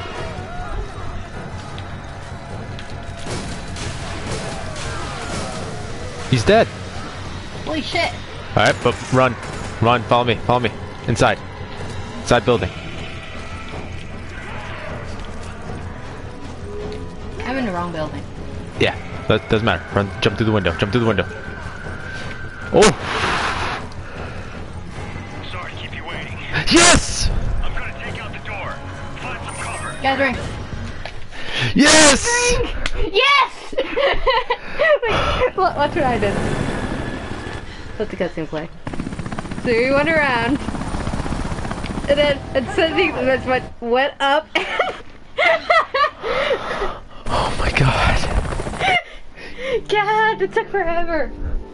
He's dead. Holy shit. Alright, but run. Run, follow me, follow me. Inside. Inside building. I'm in the wrong building. Yeah, that doesn't matter. Run, jump through the window, jump through the window. Oh! Sorry to keep you waiting. Yes! I'm gonna take out the door. Find some cover. Guys, drink. Yes! Yes! Wait, what, watch what I did. Let the cutscene play. So we went around, and then and suddenly the mess went went up. Oh my god. God, it took forever.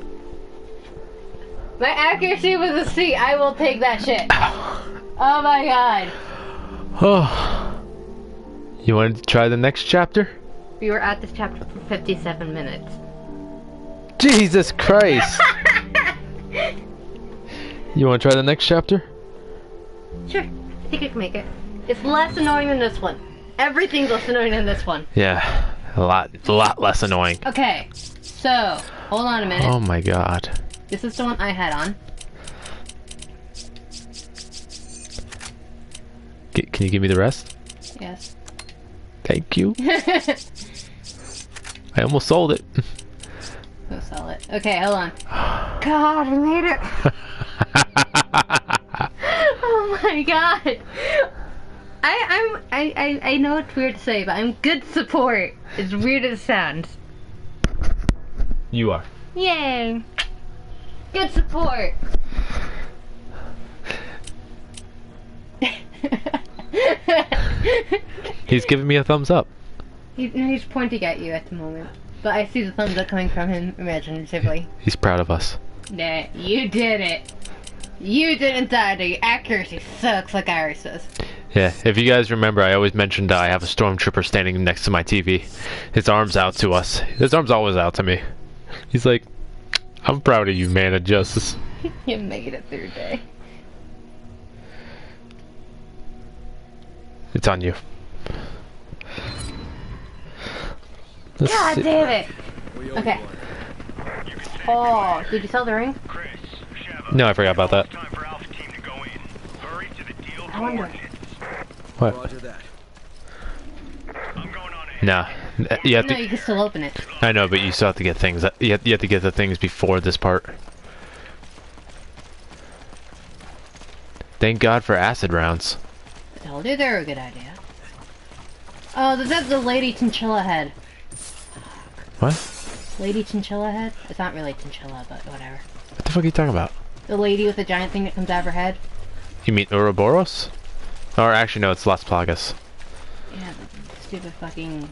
My accuracy was a C. I will take that shit. Oh my god. Oh. You want to try the next chapter? We were at this chapter for fifty-seven minutes. Jesus Christ. You want to try the next chapter? Sure, I think I can make it. It's less annoying than this one. Everything's less annoying than this one. Yeah, a lot, a lot less annoying. Okay, so hold on a minute. Oh my god. This is the one I had on. G can you give me the rest? Yes. Thank you. I almost sold it. Go sell it. Okay, hold on. God, I made it. Oh my god. I, I'm, I, I, I know it's weird to say, but I'm good support. As weird as it sounds. You are. Yay. Good support. He's giving me a thumbs up. He, no, he's pointing at you at the moment. But I see the thumbs up coming from him imaginatively. He's proud of us. Nah, you did it. You didn't die. Your accuracy sucks like Iris does. Yeah, if you guys remember, I always mentioned uh, I have a stormtrooper standing next to my T V. His arm's out to us. His arm's always out to me. He's like, I'm proud of you, man of justice. You made it through day. It's on you. Let's God see. damn it. We owe Okay. you one. Oh, did you sell the ring? Chris, Sheva. No, I forgot about that. Time for Alpha Team to go in. Hurry to the deal I wonder. coordinates. What? Roger that. I'm going on ahead. Nah. You have No, to, you can still open it. I know, but you still have to get things. You have, you have to get the things before this part. Thank God for acid rounds. I told you they were a good idea. Oh, that's the Lady Chinchilla head. What? Lady Chinchilla head? It's not really Chinchilla, but whatever. What the fuck are you talking about? The lady with the giant thing that comes out of her head. You mean Ouroboros? Or actually, no, it's Las Plagas. Yeah, the stupid fucking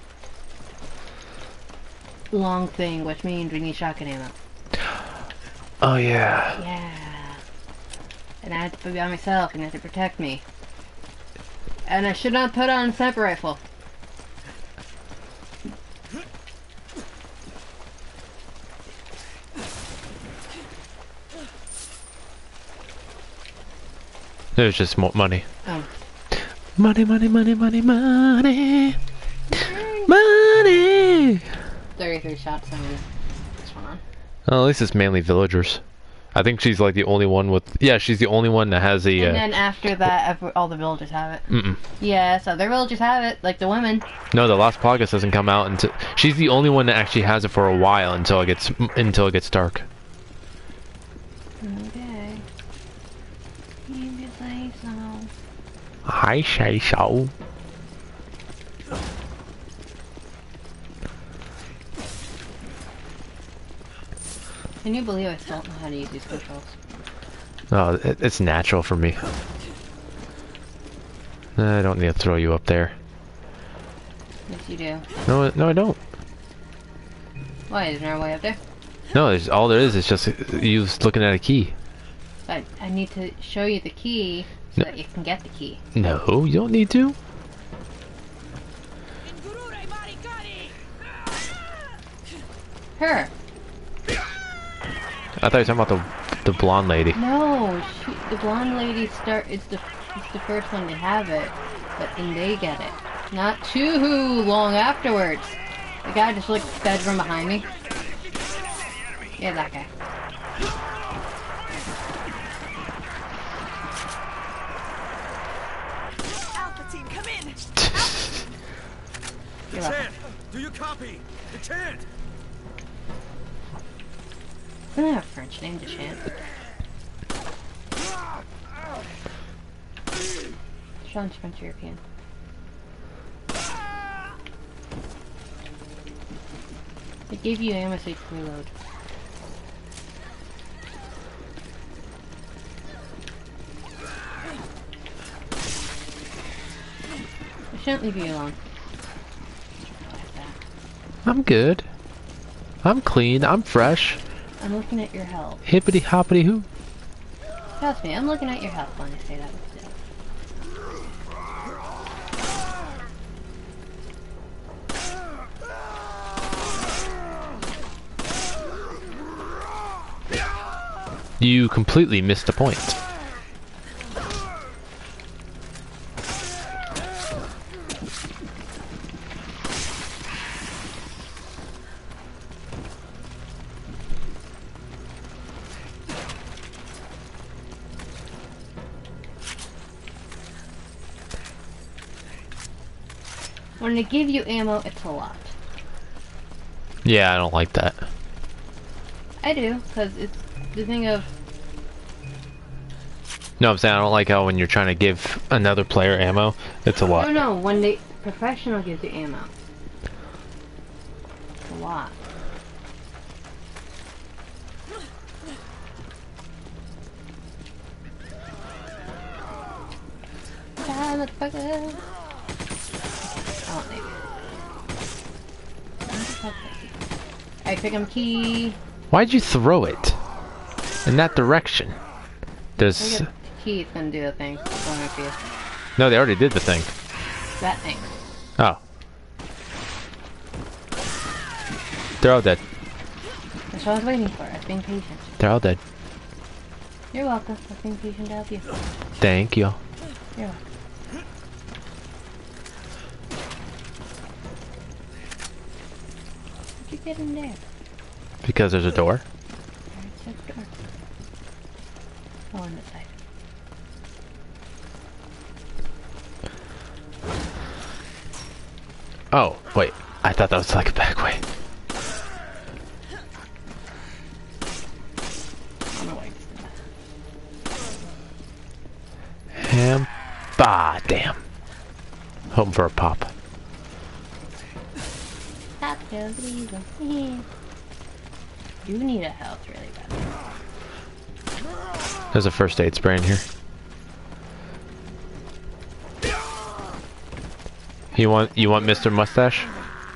long thing, which means we need shotgun ammo. Oh, yeah. Yeah. And I had to be by myself and I had to protect me. And I should not put on a sniper rifle. It was just more money. Oh. Money, money, money, money, money. Money! thirty-three shots on this one on. Oh, at least it's mainly villagers. I think she's like the only one with... Yeah, she's the only one that has a... Uh, And then after that, every, all the villagers have it. mm-mm. Yes, other villagers have it, like the women. No, the Las Plagas doesn't come out until... She's the only one that actually has it for a while until it gets until it gets dark. Okay. You can say so. I say so. Can you believe I still don't know how to use these controls? Oh, it, it's natural for me. I don't need to throw you up there. Yes, you do. No, no, I don't. Why, is there a way up there? No, there's, all there is is just you looking at a key. But I need to show you the key so No. that you can get the key. No, you don't need to. Her! I thought you were talking about the the blonde lady. No, she, the blonde lady start is the is the first one to have it, but then they get it. Not too long afterwards. The guy just looked dead from behind me. Yeah, that guy. Alpha team, come in. You're welcome. Chant, do you copy? The chant. Doesn't have a French name to chant. Sean's French European. It gave you ammo so you can reload. I shouldn't leave you alone. I'm good. I'm clean. I'm fresh. I'm looking at your health. Hippity hoppity hoo. Trust me, I'm looking at your health when I say that. You completely missed the point. When they give you ammo, it's a lot. Yeah, I don't like that. I do, because it's the thing of... No, I'm saying I don't like how when you're trying to give another player ammo, it's a lot. No, no, when the professional gives you ammo. It's a lot. Die, motherfucker! Oh, maybe. Alright, pick him key. Why'd you throw it in that direction? I There's get the key, it's gonna do a thing. It's going for you. no, they already did the thing. That thing. Oh, they're all dead. That's what I was waiting for. I was being patient. They're all dead. You're welcome. I was being patient to help you. Thank you. You're welcome. How'd you get in there? Because there's a door. There's a door. Oh, on this side. Oh, wait. I thought that was like a back way. On the way. Ham. Bah, damn. Hoping for a pop. Stop, Josie. You need a health really bad. There's a first aid spray in here. You want you want Mister Mustache?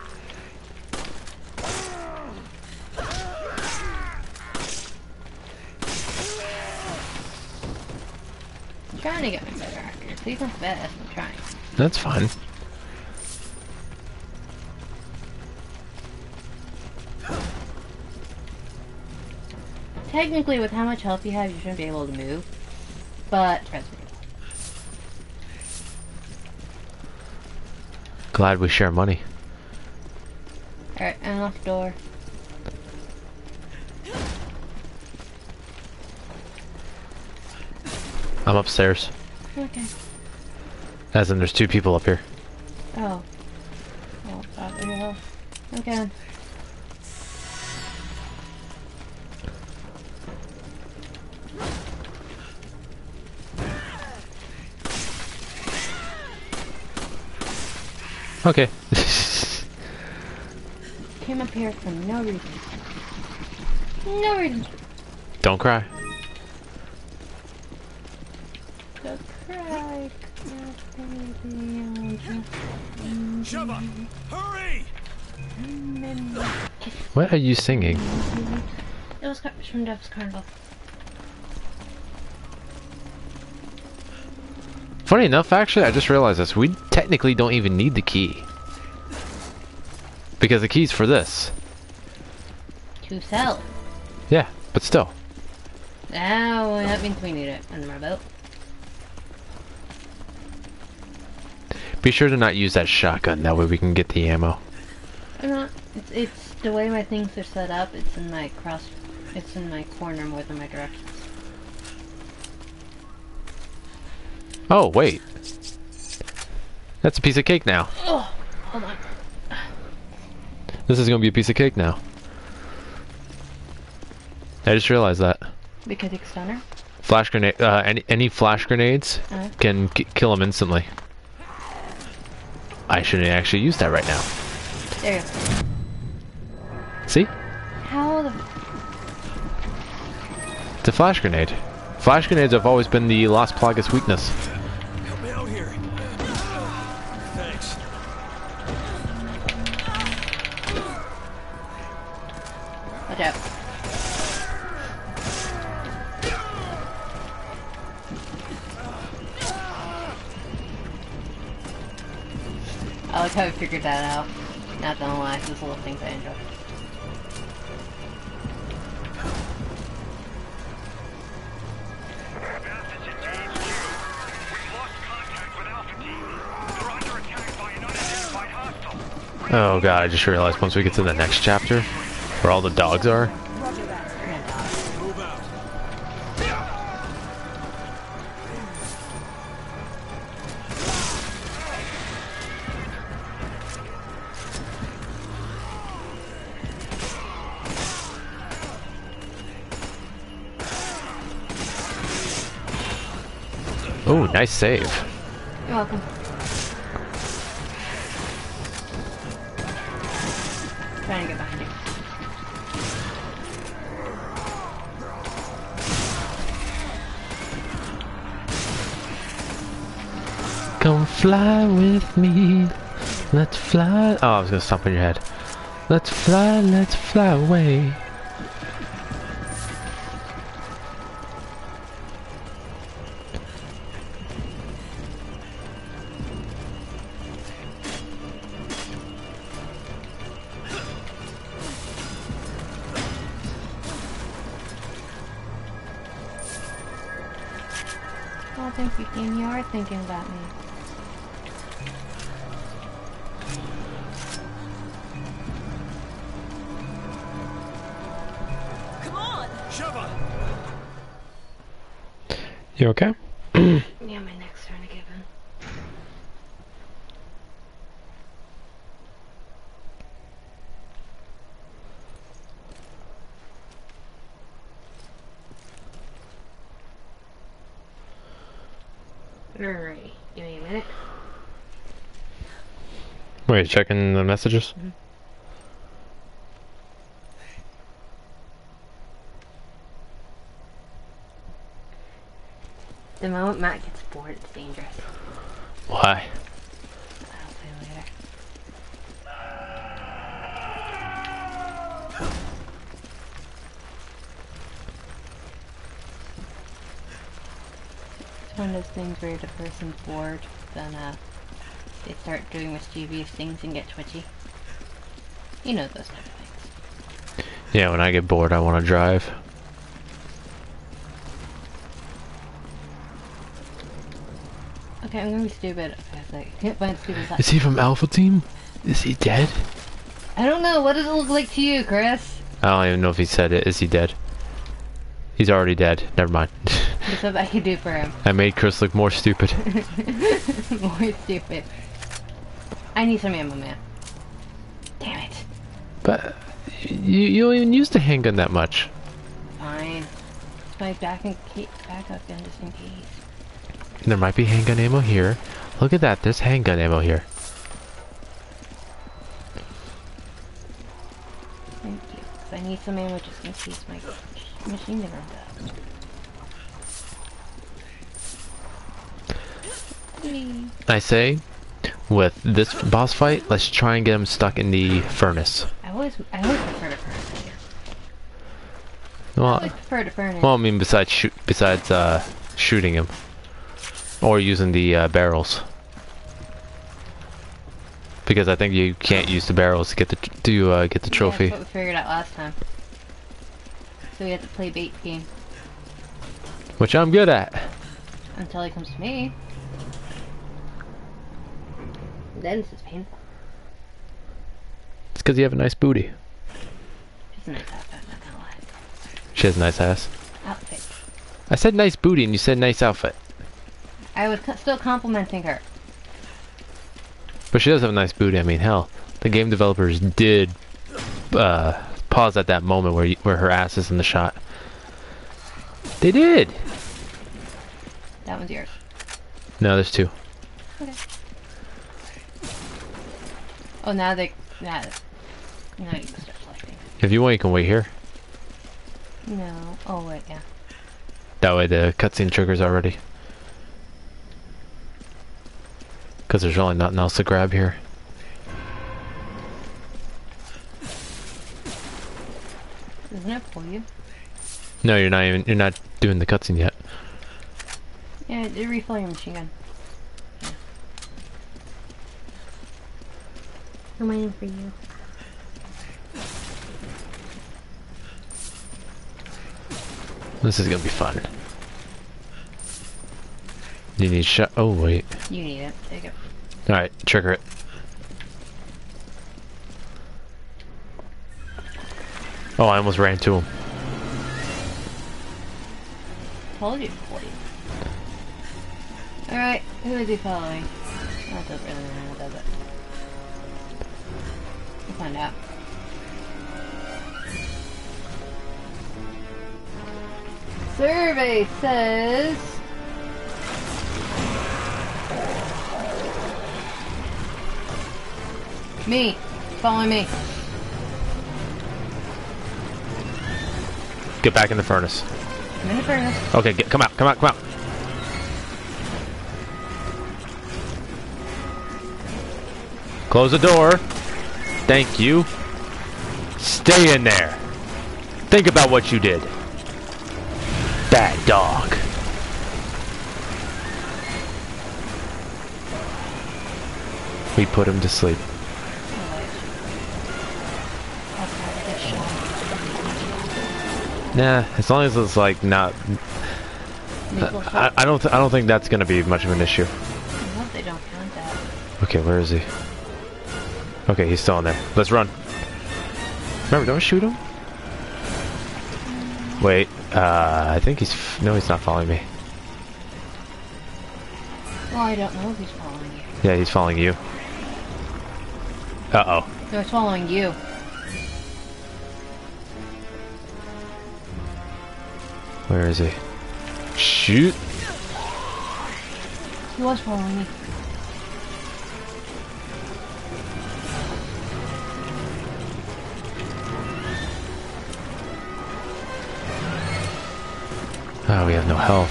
I'm trying to get me better actor. Please not fast. I'm trying. That's fine. Technically, with how much health you have, you shouldn't be able to move. But trust me. Glad we share money. Alright, unlock the door. I'm upstairs. Okay. As in, there's two people up here. Oh. Oh, stop your health. Okay. Okay. Came up here for no reason. No reason. Don't cry. Don't cry. Sheva, hurry! What are you singing? It was from Duff's Carnival. Funny enough, actually, I just realized this. We technically don't even need the key. Because the key's for this. To sell. Yeah, but still. Now that means we need it under my belt. Be sure to not use that shotgun, that way we can get the ammo. I'm not. It's, it's the way my things are set up. It's in my cross. It's in my corner more than my directions. Oh, wait. That's a piece of cake now. Oh, hold on. This is gonna be a piece of cake now. I just realized that. Because it's stunner? Flash grenade, uh, any, any flash grenades Uh-huh. can k kill them instantly. I shouldn't actually use that right now. There you go. See? How the... It's a flash grenade. Flash grenades have always been the Las Plagas weakness. Help me out here. Thanks. Watch out. I like how we figured that out. Not gonna lie, those little things I enjoy. Oh god, I just realized once we get to the next chapter, where all the dogs are. Move out. Oh, nice save. You're welcome. Trying to get behind you. Come fly with me. Let's fly. Oh, I was gonna stomp on your head. Let's fly, let's fly away. Oh, thank you, King. You are thinking about me. Come on! Sheva! You okay? Yeah, my neck's starting to give in. Alright, give me a minute. Wait, checking the messages? Mm-hmm. The moment Matt gets bored, it's dangerous. Why? I'll play later. It's one of those things where the person's bored, then uh, they start doing mischievous things and get twitchy. You know those type of things. Yeah, when I get bored, I want to drive. Okay, I'm gonna be stupid. Okay, I can't find stupid stuff. Is he from Alpha Team? Is he dead? I don't know. What does it look like to you, Chris? I don't even know if he said it. Is he dead? He's already dead. Never mind. There's something I can do for him. I made Chris look more stupid. More stupid. I need some ammo, man. Damn it. But you, you don't even use the handgun that much. Fine. It's my back and backup gun just in case. There might be handgun ammo here. Look at that. There's handgun ammo here. Thank you. 'Cause I need some ammo just in case my machine gun runs out. Whee. I say, with this boss fight, let's try and get him stuck in the furnace. I always, I always prefer to furnace. I Well, always prefer to furnace. well, I mean, besides shoot, besides uh, shooting him, or using the uh, barrels, because I think you can't use the barrels to get the to uh, get the trophy. Yeah, that's what we figured out last time. So we have to play bait game Which I'm good at. until he comes to me. Then it's just painful. It's because you have a nice booty. She's a nice outfit, not gonna lie. She has a nice ass. Outfit. I said nice booty and you said nice outfit. I was co still complimenting her. But she does have a nice booty. I mean, hell, the game developers did uh, pause at that moment where you, where her ass is in the shot. They did. That one's yours. No, there's two. Okay. Oh, now they... Now, now you can start selecting. If you want, you can wait here. No. Oh, wait, yeah. That way the cutscene triggers already. Because there's really nothing else to grab here. Doesn't it pull you? No, you're not even. You're not doing the cutscene yet. Yeah, they refill your machine gun. Yeah. I'm waiting for you. This is gonna be fun. You need shot. Oh wait. You need it. Take it. All right, trigger it. Oh, I almost ran to him. Told you. Alright, who is he following? That doesn't really matter, does it? We'll find out. Survey says Me. Follow me. Get back in the furnace. I'm in the furnace. Okay, get, come out, come out, come out. Close the door. Thank you. Stay in there. Think about what you did. Bad dog. We put him to sleep. Nah, as long as it's like not. I, I don't. Th I don't think that's gonna be much of an issue. I hope they don't count that. Okay, where is he? Okay, he's still in there. Let's run. Remember, don't shoot him. Wait. Uh, I think he's. F no, he's not following me. Well, I don't know if he's following you. Yeah, he's following you. Uh oh. No, he's following you. Where is he? Shoot! He was following me. Oh, we have no health.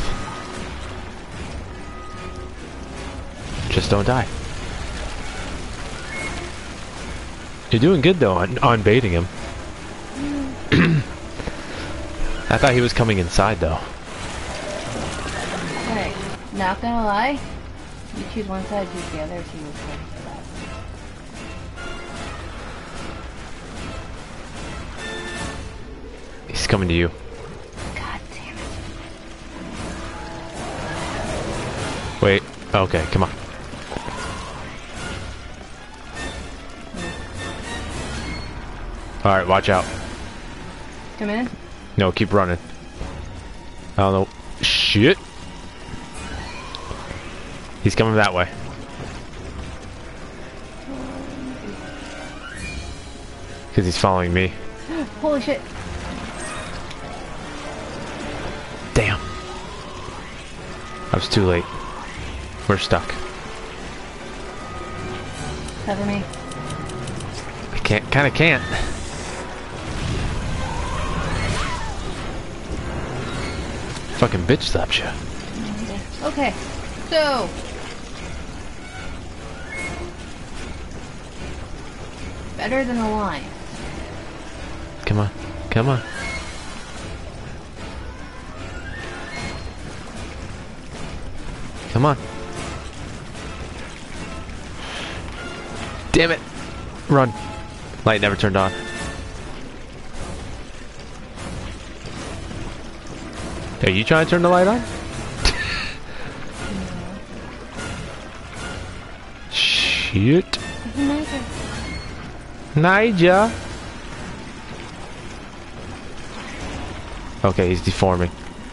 Just don't die. You're doing good though on, on baiting him. I thought he was coming inside though. Alright, not gonna lie. You choose one side, choose the other, see which one. He's coming to you. God damn it. Wait. Okay, come on. Alright, watch out. Come in. No, keep running. I don't know. Shit! He's coming that way. Because he's following me. Holy shit. Damn. I was too late. We're stuck. Cover me. I can't, kinda can't. Fucking bitch slaps you. Okay, so. Better than the line. Come on, come on. Come on. Damn it. Run. Light never turned on. Are you trying to turn the light on? Shit. Nija. Okay, he's deforming.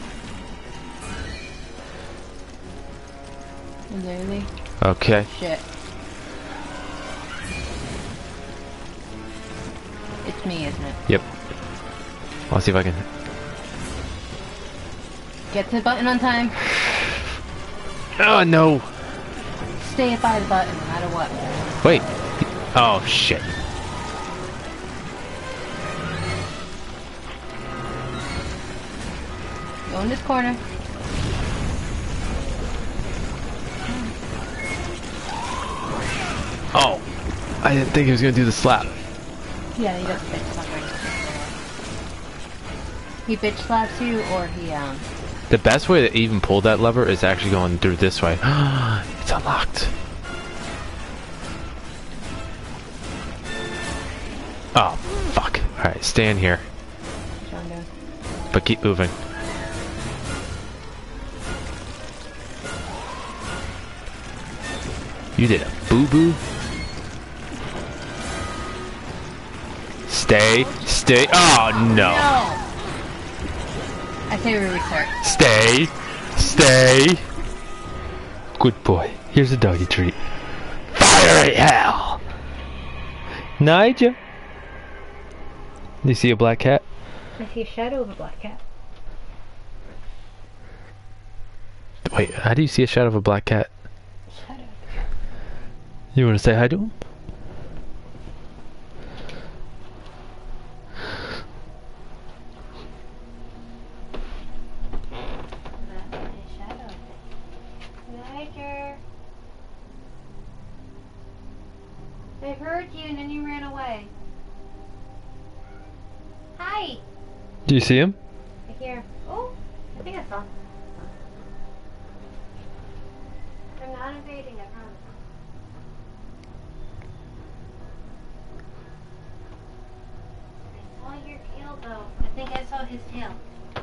Literally. Okay. Shit. It's me, isn't it? Yep. I'll see if I can. Get to the button on time. Oh no. Stay by the button no matter what. Wait. Oh shit. Go in this corner. Oh. I didn't think he was gonna do the slap. Yeah, he does bitch slap right. He bitch slaps you or he um The best way to even pull that lever is actually going through this way. It's unlocked. Oh, fuck. Alright, stay in here. What's wrong doing? But keep moving. You did a boo-boo. Stay, stay. Oh, no. No! I say we restart. Stay, stay. Good boy. Here's a doggy treat. Fiery hell. Nigel. Do you see a black cat? I see a shadow of a black cat. Wait, how do you see a shadow of a black cat? Shadow. You want to say hi to him? heard you and then you ran away. Hi! Do you see him? I hear. Oh, I think I saw him. I'm not invading, I promise. I saw your tail though. I think I saw his tail.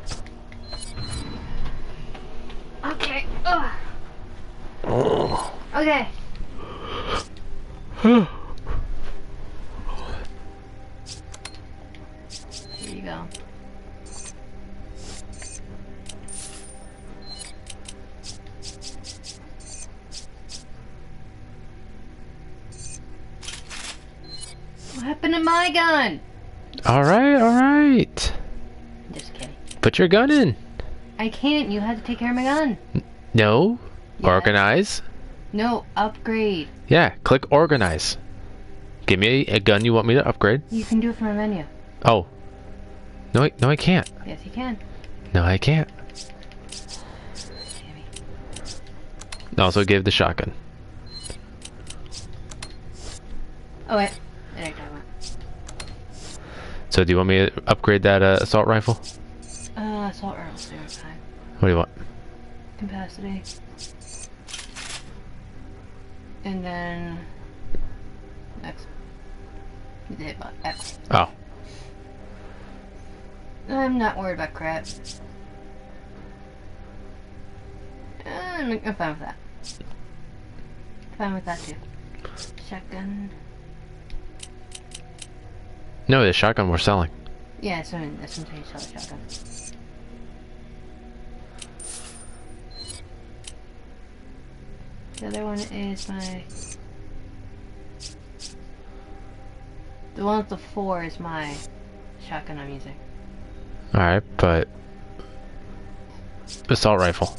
Okay. Ugh. Oh. Okay. Huh. Here you go. What happened to my gun? Alright, alright. Just kidding. Put your gun in. I can't. You had to take care of my gun. No. Yes. Organize. No, upgrade. Yeah, click organize. Give me a gun you want me to upgrade. You can do it from a menu. Oh. No, I, no, I can't. Yes, you can. No, I can't. Damn Also give the shotgun. Oh wait. I didn't grab one. So do you want me to upgrade that uh, assault rifle? Uh, assault rifle zero time. What do you want? Capacity. And then X. You did but X. Oh. I'm not worried about crap. I'm, I'm fine with that. Fine with that too. Shotgun. No, the shotgun we're selling. Yeah, so that's until you sell the shotgun. The other one is my... The one with the four is my shotgun I'm using. Alright, but... Assault rifle.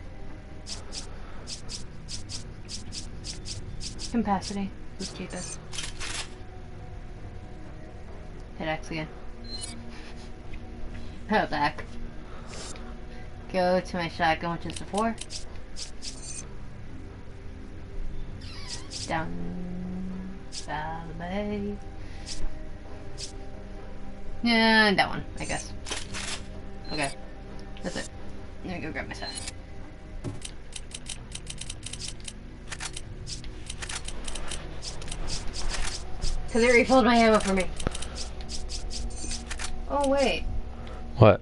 Capacity was cheapest. Hit X again. Go back. Go to my shotgun, which is the four. Down Valley Bay. Yeah, that one, I guess. Okay. That's it. Let me go grab my stuff. Cause it refilled my ammo for me. Oh wait. What?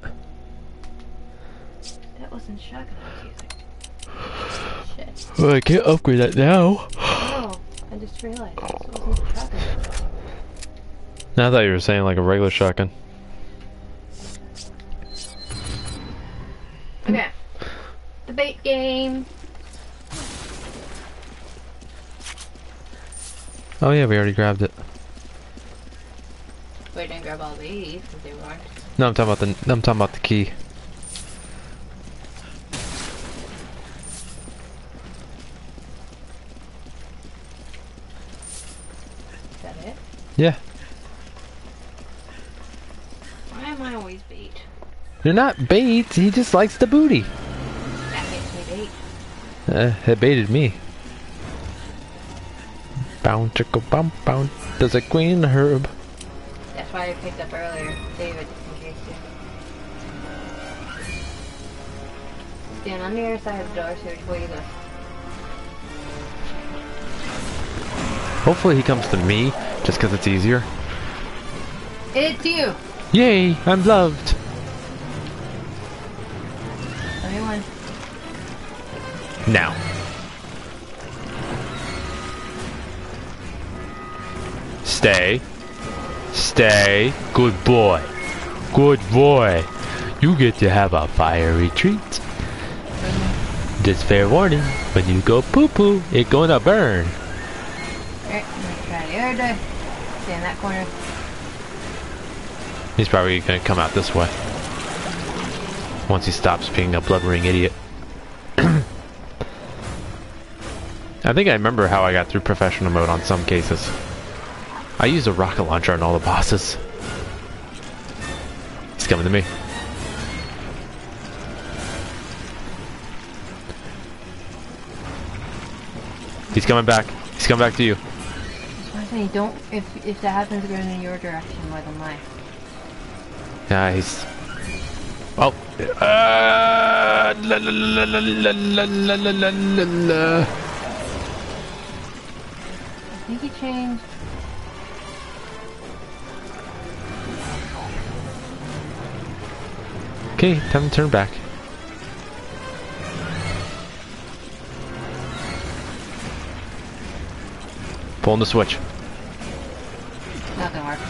That wasn't shotgun I was using. Shit. Well, I can't upgrade that now. Oh, I just realized this wasn't a shotgun. I thought you were saying like a regular shotgun. Okay. The bait game. Oh yeah, we already grabbed it. Wait, I didn't grab all these because they weren't. No, I'm talking about the. I'm talking about the key. Is that it? Yeah. Why am I always bait? You're not bait. He just likes the booty. That makes me bait. Uh, it baited me. Bound chicka bump bound. There's a queen herb. That's why I picked up earlier. Save it just in case too. Stand on the other side of the door so which way you go. Hopefully he comes to me just because it's easier. It's you! Yay! I'm loved. Everyone. Now. Stay. Stay. Good boy. Good boy. You get to have a fiery treat. Just fair warning, when you go poo-poo, it gonna burn. Alright, I'm gonna try the other day. Stay in that corner. He's probably gonna come out this way. Once he stops being a blubbering idiot. I think I remember how I got through professional mode on some cases. I used a rocket launcher on all the bosses. He's coming to me. He's coming back. He's coming back to you. Why is saying, don't, if if that happens, go in your direction more than mine. Nice. Oh. Uh, la, la, la, la, la, la, la, la, la, la. I think he changed. Okay, time to turn back. Pulling the switch. Not gonna work.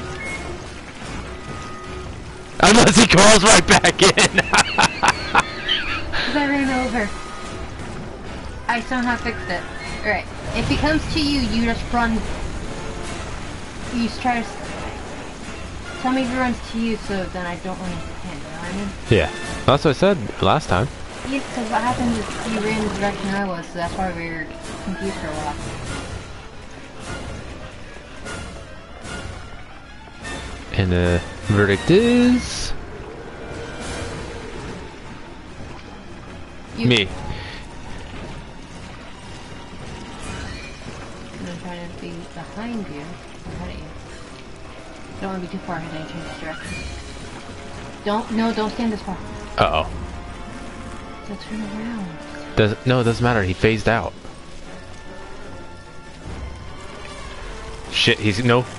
Unless he crawls right back in. Because I ran over. I somehow fixed it. Alright. If he comes to you, you just run. You just try to. Tell me if he runs to you so then I don't run into him. You know what I mean? Yeah. That's what I said last time. Yeah, because what happened is you ran the direction I was, so that's why we were confused for a while. And the verdict is... You. me. And I'm trying to be behind you, ahead of you. Don't want to be too far ahead and change the direction. Don't, no, don't stand this far. Uh-oh. So turn around. Does, no, it doesn't matter. He phased out. Shit, he's... no.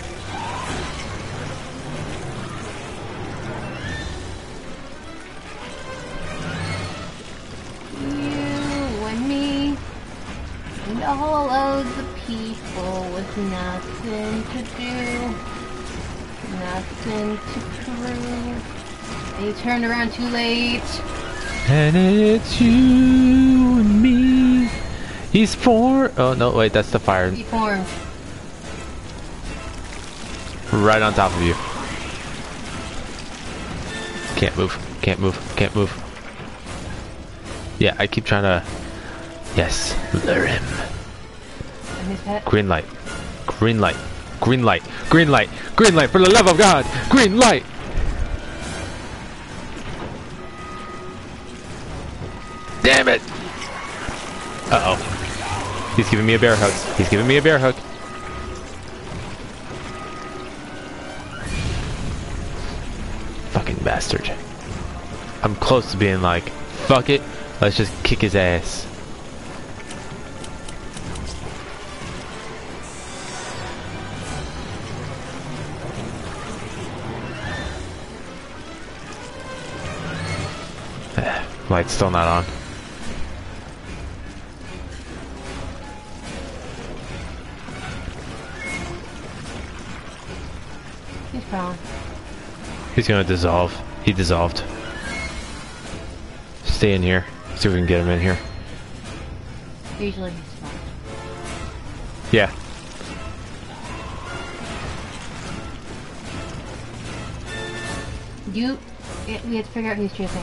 All of the people with nothing to do, nothing to prove. They turned around too late. And it's you and me. He's for. Oh no! Wait, that's the fire. He formed. Right on top of you. Can't move. Can't move. Can't move. Yeah, I keep trying to. Yes, lure him. Green light. Green light. Green light. Green light. Green light. For the love of God. Green light. Damn it. Uh-oh. He's giving me a bear hug. He's giving me a bear hug. Fucking bastard. I'm close to being like, fuck it. Let's just kick his ass. Light's still not on. He's gone. He's gonna dissolve. He dissolved. Stay in here. See if we can get him in here. Usually he's fine. Yeah. You... It, we have to figure out who's chasing.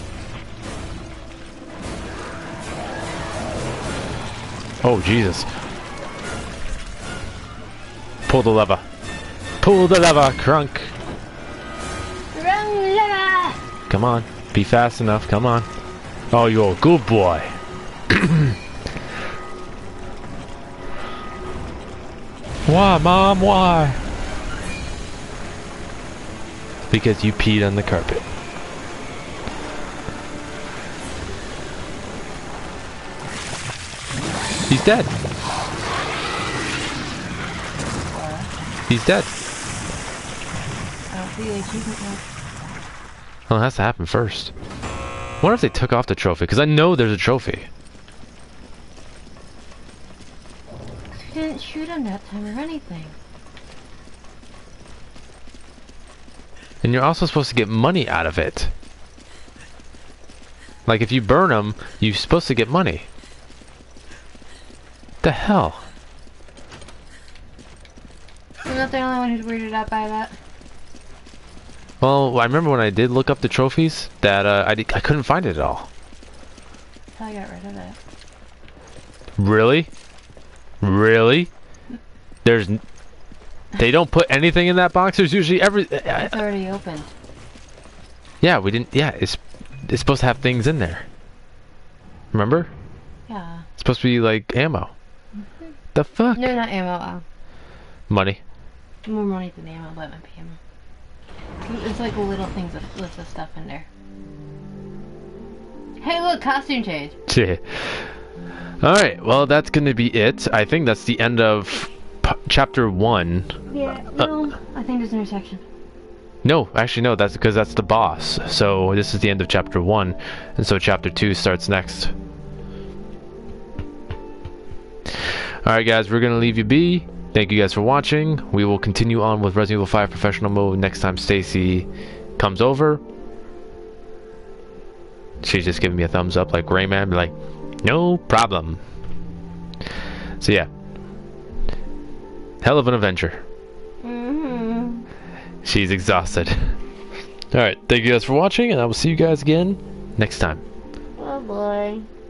Oh, Jesus. Pull the lever. Pull the lever, Crunk. Wrong lever! Come on. Be fast enough. Come on. Oh, you're a good boy. Why, Mom? Why? Because you peed on the carpet. He's dead. He's dead. I don't see the achievement yet. Well, it has to happen first. I wonder if they took off the trophy, because I know there's a trophy. We didn't shoot him that time or anything. And you're also supposed to get money out of it. Like, if you burn them, you're supposed to get money. The hell? I'm not the only one who's weirded out by that. Well, I remember when I did look up the trophies, that uh, I, I couldn't find it at all. That's how I got rid of it. Really? Really? There's... N they don't put anything in that box? There's usually every... It's already opened. Yeah, we didn't... Yeah, it's, it's supposed to have things in there. Remember? Yeah. It's supposed to be like ammo. Mm-hmm. The fuck? No, not ammo. Uh, Money. More money than the ammo, but my P M. It's like little things with lots of stuff in there. Hey, look, costume change. Yeah. Alright, well, that's going to be it. I think that's the end of p chapter one. Yeah, no, uh, I think there's an intersection. No, actually, no, that's because that's the boss. So this is the end of chapter one, and so chapter two starts next. Alright, guys, we're going to leave you be. Thank you guys for watching. We will continue on with Resident Evil five Professional Mode next time Stacy comes over. She's just giving me a thumbs up like Rayman, like, no problem. So yeah. Hell of an adventure. Mm-hmm. She's exhausted. Alright, thank you guys for watching, and I will see you guys again next time. Oh boy.